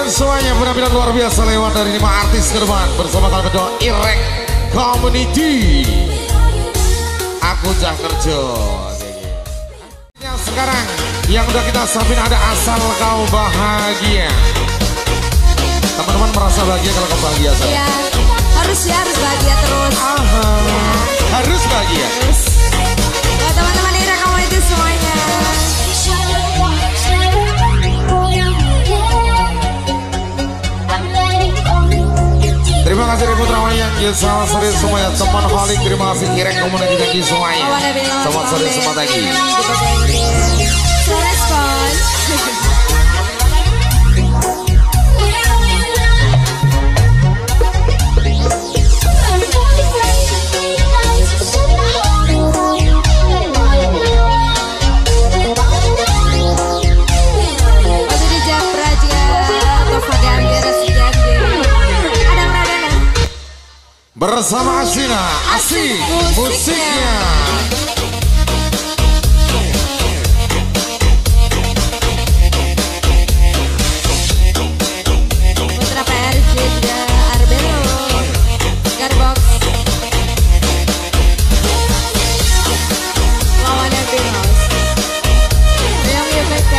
teman-teman semuanya, penampilan luar biasa lewat dari 5 artis ke depan bersama kalian kedua Irek Community. Aku Jah Kerja. Yang sekarang yang udah kita sapin ada Asal Kau Bahagia. Teman-teman merasa bahagia kalau kau bahagia saya? Iya, harus bahagia terus. Aha, ya. Harus bahagia. Terus. Buat teman-teman Irek Community semuanya. Terima kasih Ibu Trawayang, selamat sore semuanya. Teman Holik, terima kasih Irek Community, thank you semuanya. Selamat sore semua, thank you. Respon. Bersama Asina, asik musiknya. Putra PRJ juga Arbelo, Garbox, lawannya Bingos, yang YBK.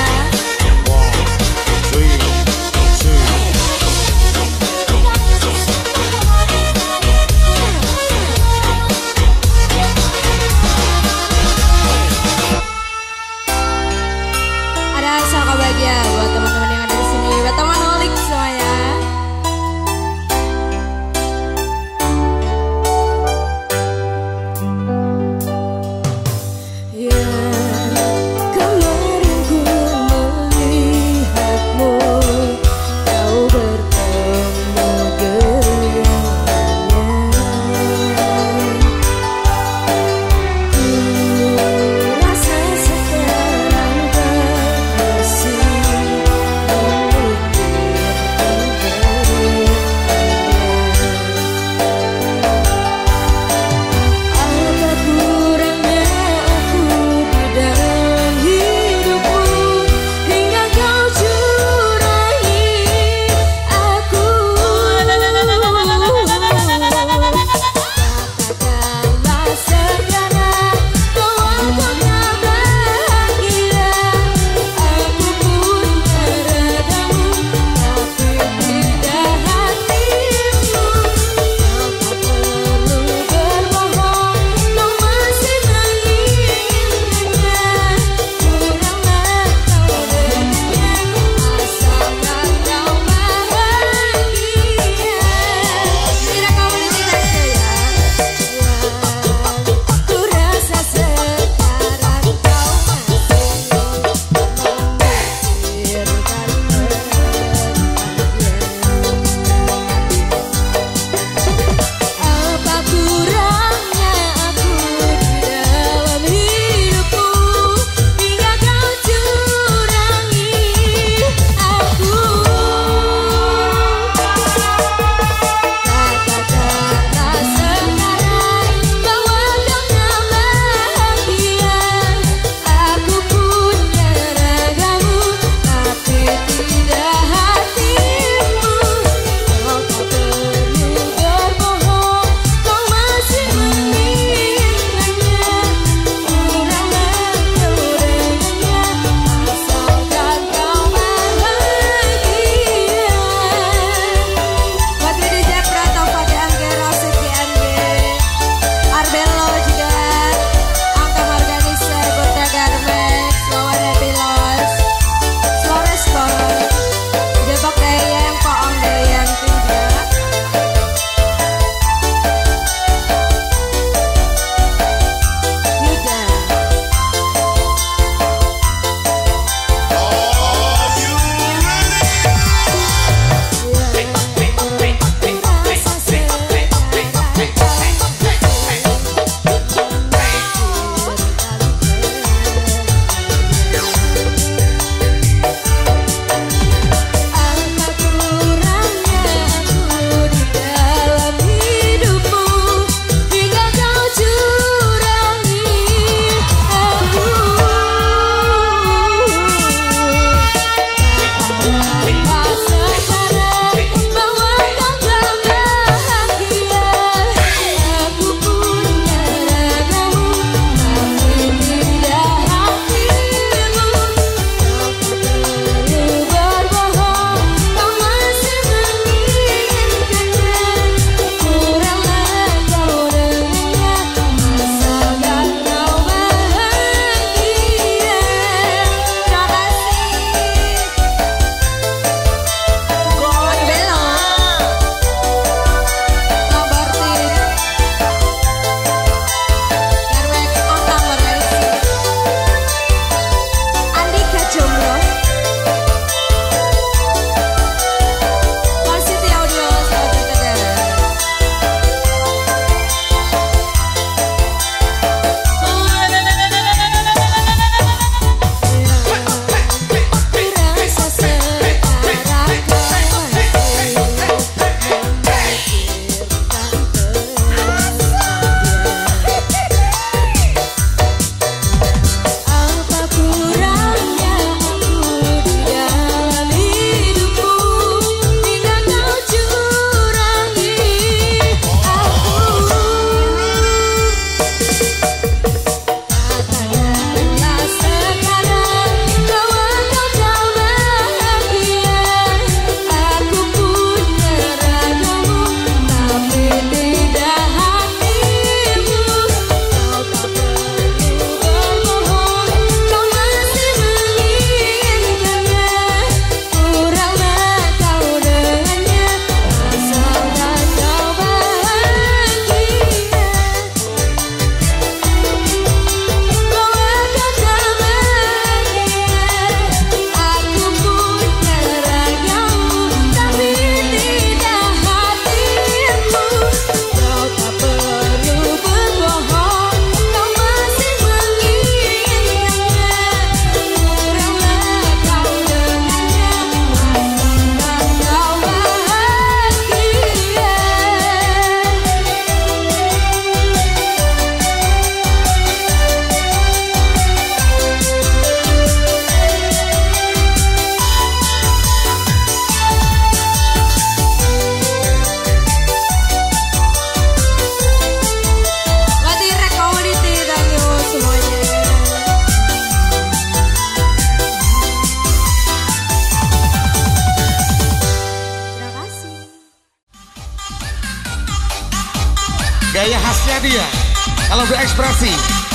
Gaya khasnya dia kalau berekspresi.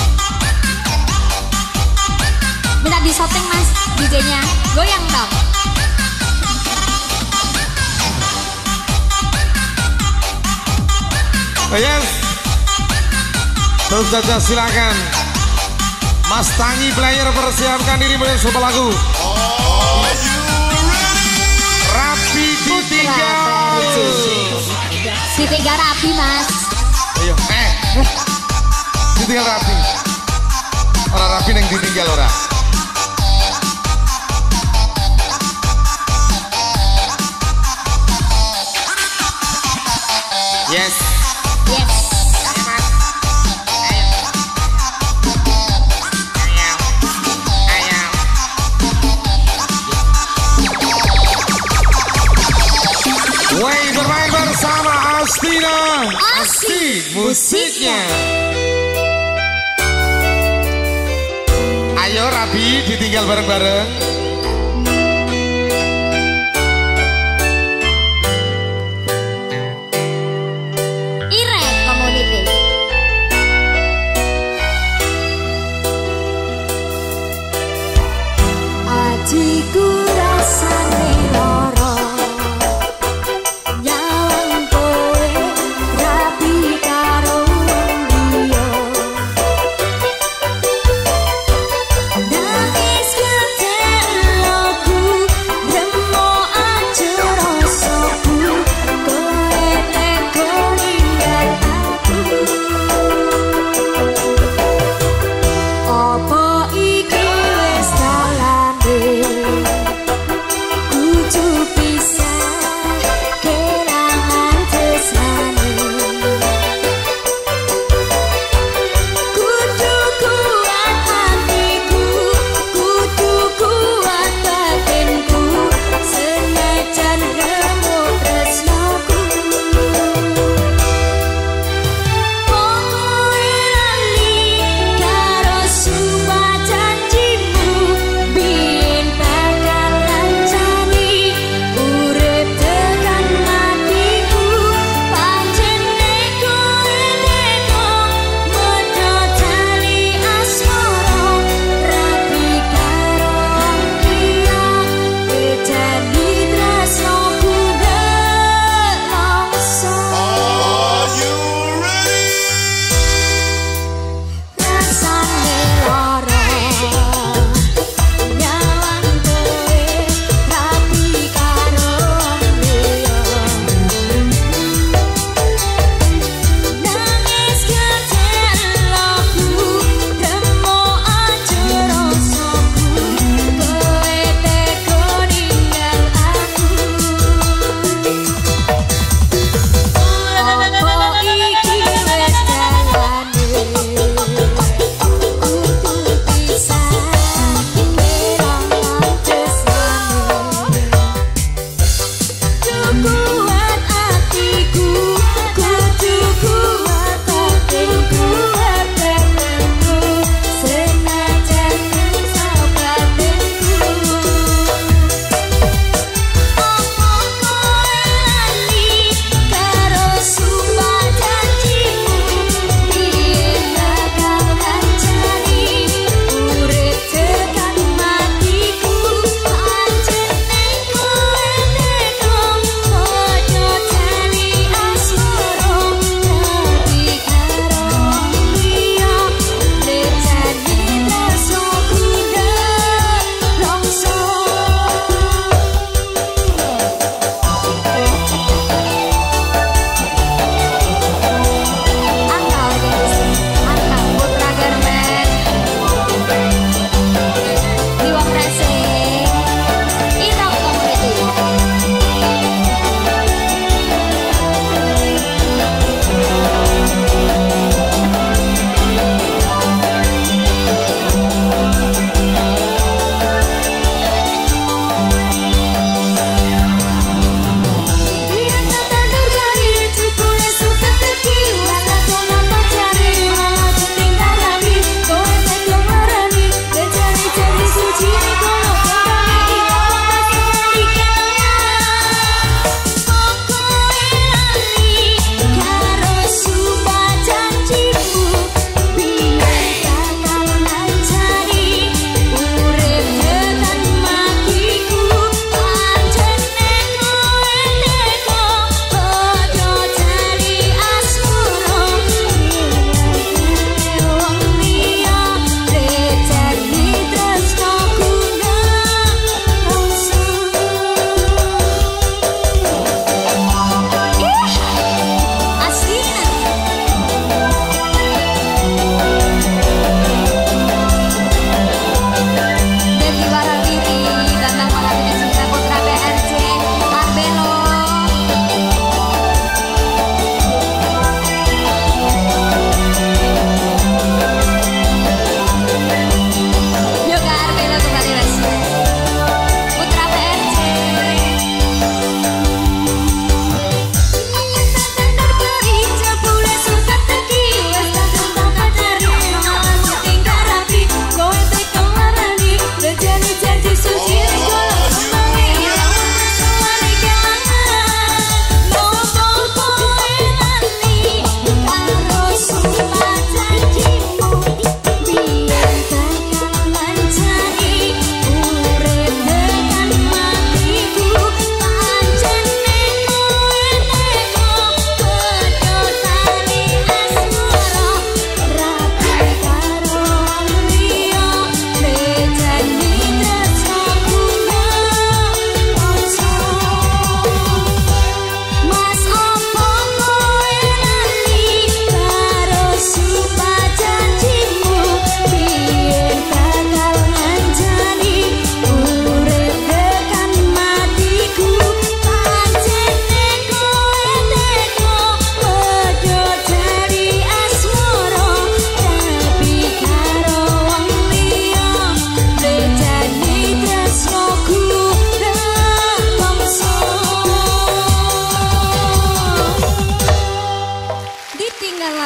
Minta disoting mas DJ-nya. Goyang dong. Oh yes. Terus saja silakan. Mas Tangi player persiapkan diri menuju sebuah lagu. Rapi ditinggal. Si tiga rapi mas. Ayo, ditinggal rapi. Orang rapi yang ditinggal orang. Yes. Yes. Way bermain bersama Astina. Asti musiknya. Ayo Rabi ditinggal bareng-bareng. Irek Community. Atiku rasane lara nyawang kowe rapi karo dia nangis ketel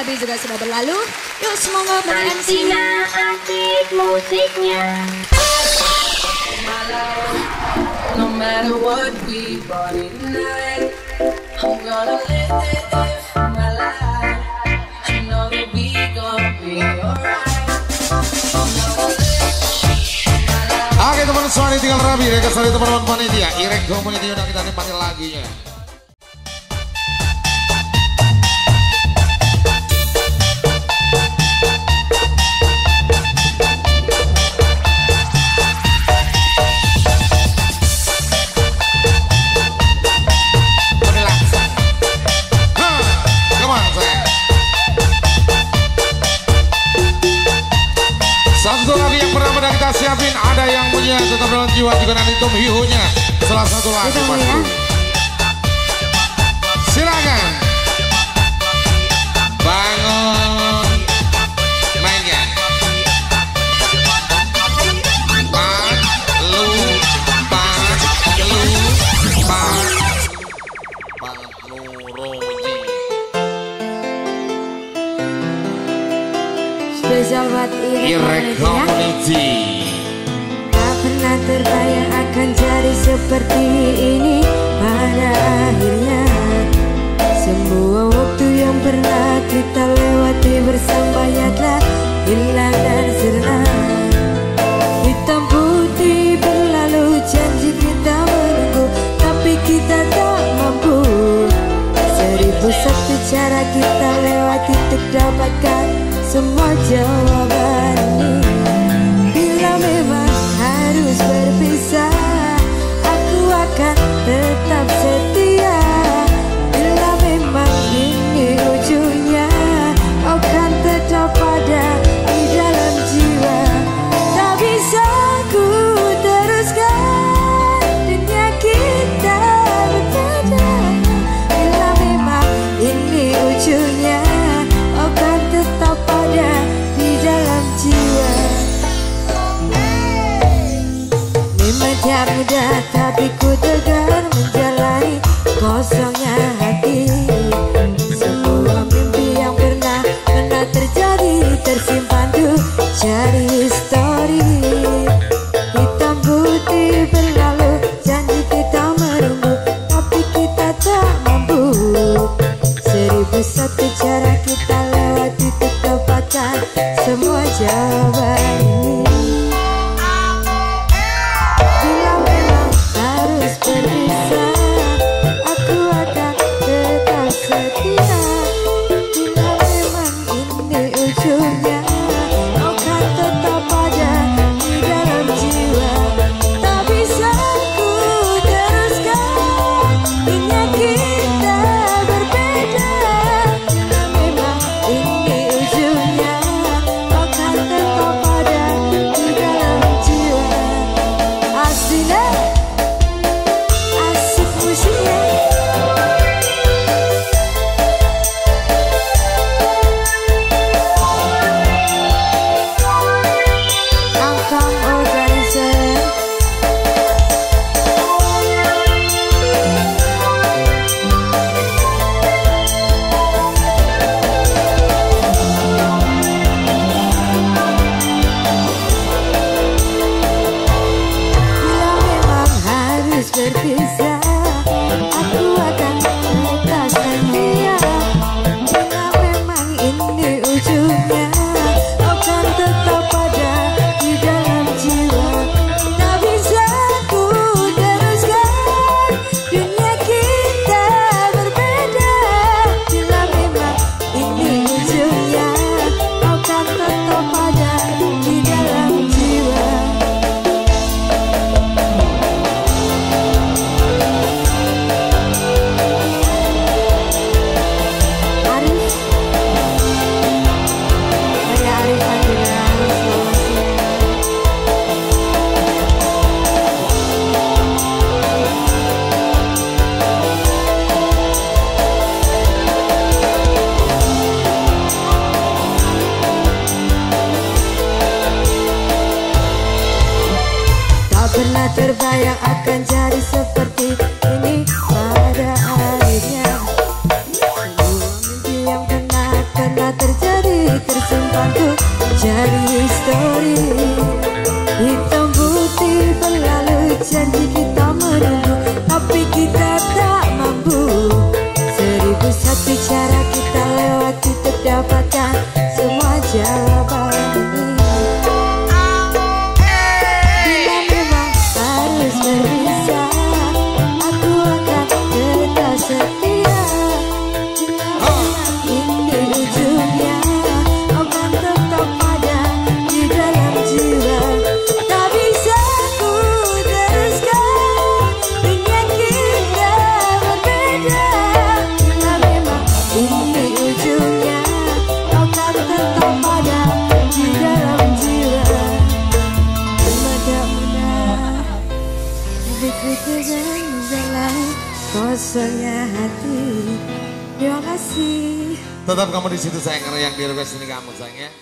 Rabi juga sudah berlalu. Yuk semoga MC asik musiknya. No matter what we body tonight, I'm gonna live my life. I know that we gonna be alright. Oke teman-teman semua tinggal Rabi ya kesal teman-teman panitia Irek Community udah kita nikmati laginya. Satu lagi yang pernah kita siapin ada yang punya tetap dalam jiwa juga nanti Tom Hihunya salah satu lagu pasti. Silakan bangun mainnya. Spesial buat Irek Community. Tak pernah terbayang akan jadi seperti ini pada akhirnya. Semua waktu yang pernah kita lewati bersama ya telah hilang dan sirna. Hitam putih berlalu janji kita menunggu, tapi kita tak mampu. 1001 cara kita lewati untuk dapatkan semua jawaban ini. Bila memang harus berpisah, aku akan tetap setia. Bila memang ini ujungnya, kau kan tetap ada di dalam jiwa. Tak bisa ku teruskan dunia kita berbeda. Bila memang ini ujungnya, kau kan tetap ada di dalam jiwa. Memang tak mudah tapi ku tegar menjalani kosongnya hati. Semua mimpi yang pernah terjadi tersimpan tuh jadi histori. Hitam putih berlalu janji kita menunggu, tapi kita tak mampu. 1001 cara kita lewati untuk dapatkan semua jawaban ini. Bila memang harus berpisah, aku akan tetap setia. Bila memang ini ujungnya, kau kan tetap ada di dalam jiwa. Tak bisa ku teruskan dunia kita berbeda. Bila memang ini ujungnya, kau kan tetap ada di dalam jiwa. Aslinya asik musiknya. Angkang organizer. Bila memang harus berpisah, aku akan tetap setia. Bila memang ini ujungnya, kau kan tetap ada di dalam jiwa. Tak bisa ku teruskan dunia kita berbeda. Bila memang ini ujungnya, kau kan tetap ada di dalam jiwa. Arif, dari Arif Andina, selamat siang. Tak pernah terbayang akan jadi seperti ini pada akhirnya. Semua mimpi yang pernah satu cara kita lewati untuk dapatkan semua jawaban ini. Bila memang harus berpisah, aku akan tetap setia. Ini ujungnya, akan tetap ada di dalam jiwa. Tak bisa ku teruskan dengan kita berbeda. Bila memang ini ujungnya, akan tetap ada di dalam jiwa. Mudah-mudahan begitu dengan jalan kosongnya hati. Terima kasih. Tetap kamu di situ sayang, karena yang di request ini kamu sayang ya.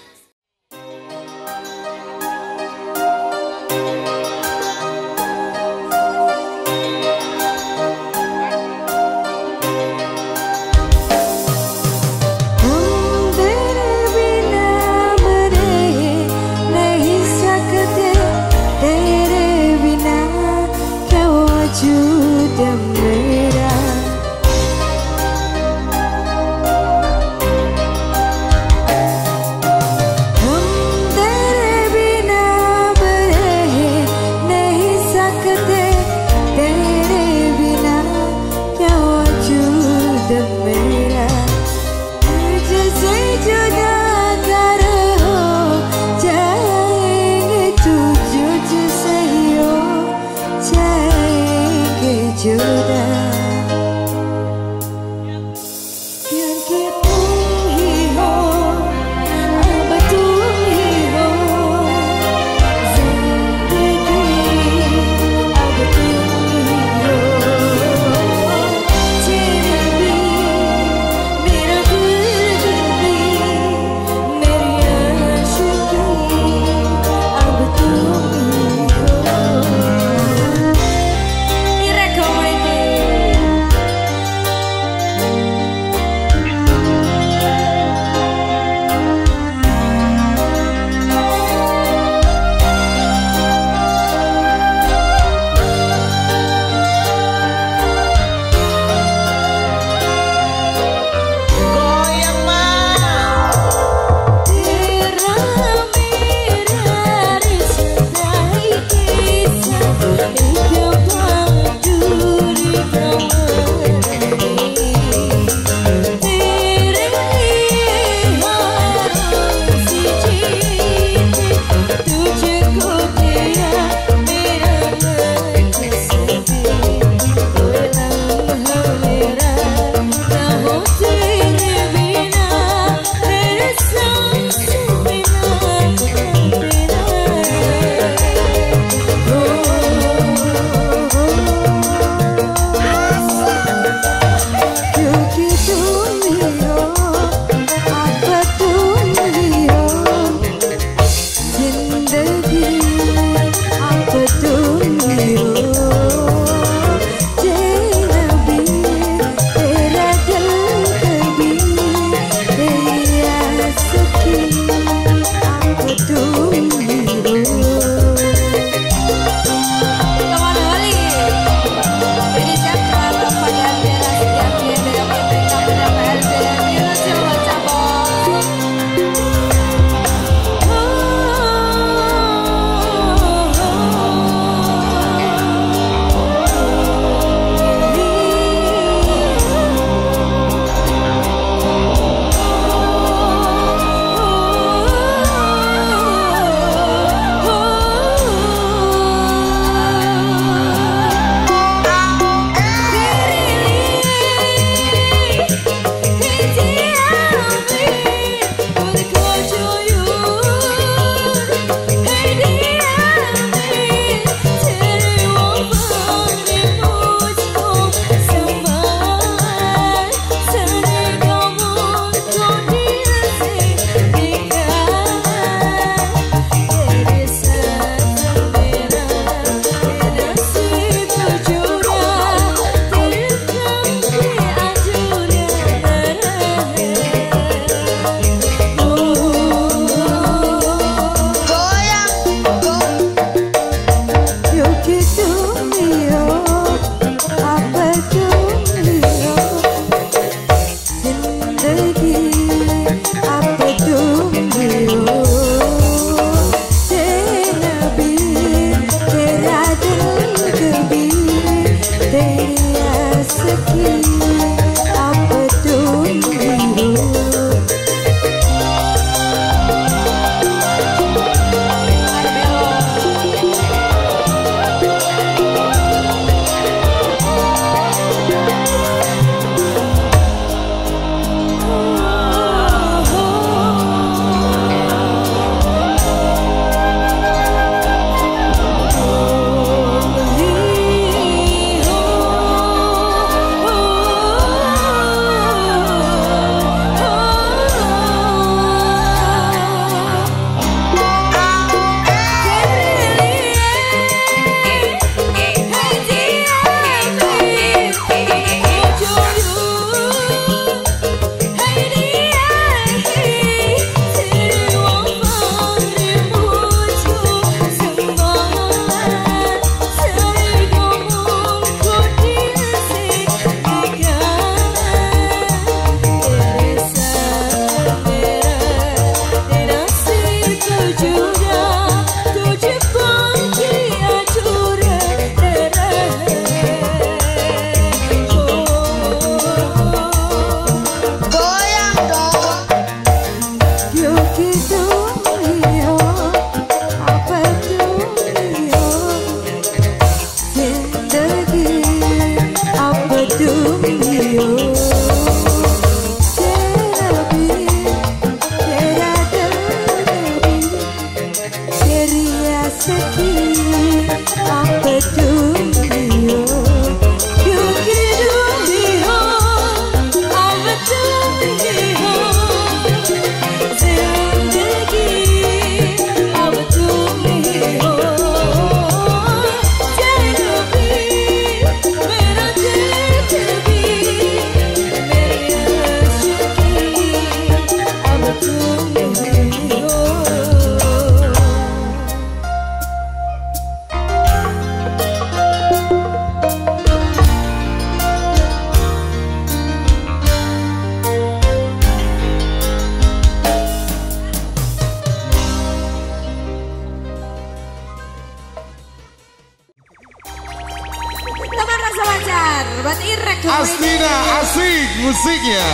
musiknya.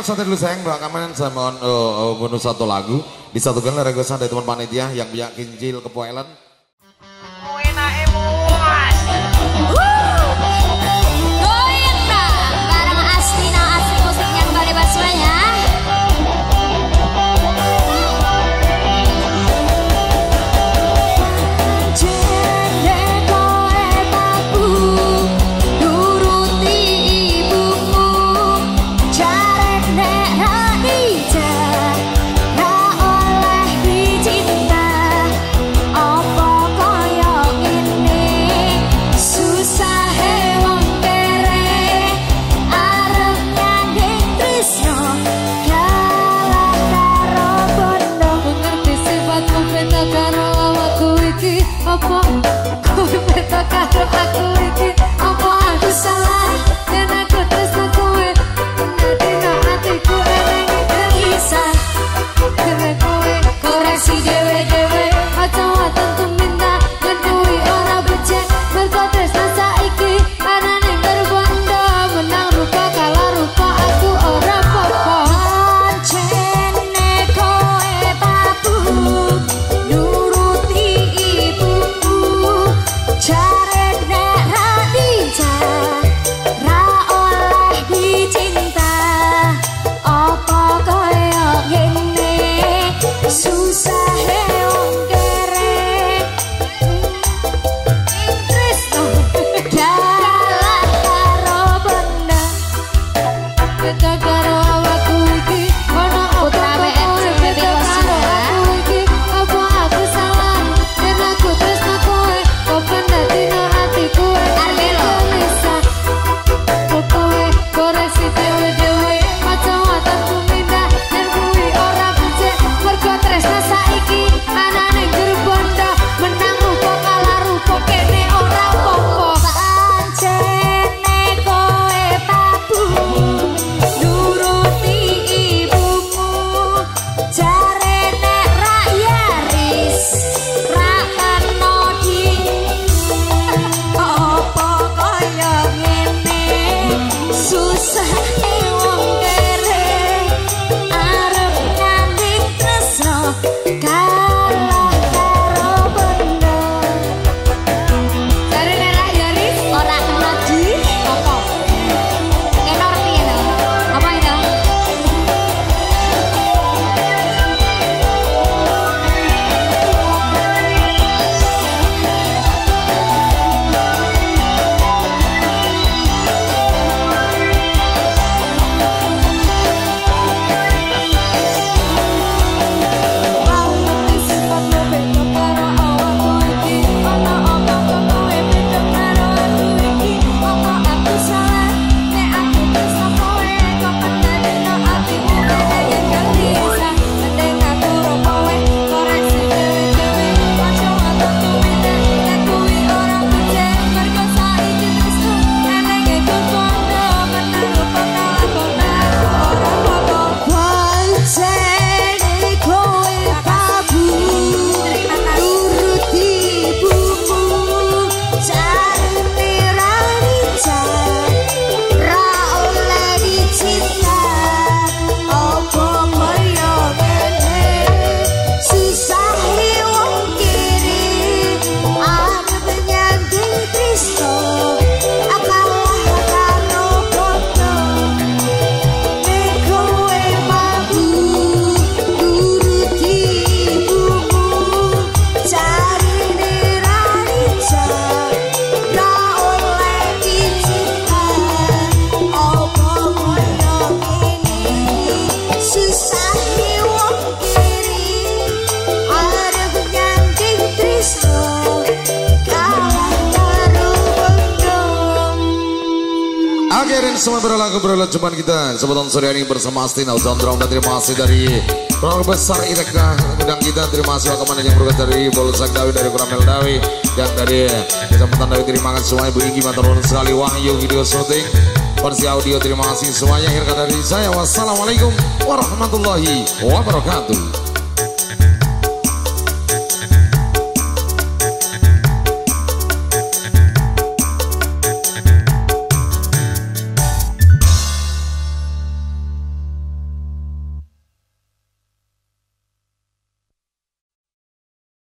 santai dulu sayang, doakan saya mohon bonus satu lagu disatukan oleh request dari teman panitia yang biak kincil kepoelan. Goyang dah bareng Astina asli musiknya kembali baswanya. Apa kowe beda karo aku iki? Apa aku salah? Yen aku tresno kowe, dina atiku eneng gelisah. Kowe koreksi dewe-dewe, aja waton tuminta, yen kuwi ora becik. Mergo tresno saiki ana ning berbondo, menang rupa kalah rupa aku ora apa-apa. Pancene kowe babu nuruti jarene ra dica ra oleh dicinta apa kaya ngene susahe wong kere Tresno kalah karo benda Beda karo awakku iki, ono Putra BMC beda karo aku iki. Apa aku salah? Yen aku tresno kowe, apa dina atiku Armelo. gelisah. Kowe koreksi dewe-dewe, aja waton tuminta, yen kuwi ora becik. Mergo tresno saiki ana ning jero bondo, menang rupa kalah rupa kene ora apa-apa. Pancene kowe babu nuruti ibumu jarene ra yaris ra kena di apa kaya ngene susah wong kere arep nyanding tresno kalah karo benda Jarene ra yaris ora kena di apa? kena ora piye to apa itu Pancene kowe babu nuruti ibumu jarene ra dica ra oleh dicinta apa kaya ngene susahe wong kiri arep nyanding tresno akalah karo bodo nek kowe babu nuruti ibumu jarene ra dica ra oleh dicinta apa kaya ngene susahe wong kiri arep nyanding tresno kalah karo bodo. Akhirin semua berlagu cuman kita sebutan sore ini bersama Astina Chandra. Terima kasih dari keluarga besar Ireka undang kita. Terima kasih kemana yang berkat dari Bolsak Dawi, dari Kuramel Dawi, dan dari Kecamatan Dawi. Terima kasih semuanya. Bu Inggi maturun sekali. Wahyu video syuting versi audio. Terima kasih semuanya. Akhir kata dari saya, wassalamualaikum warahmatullahi wabarakatuh.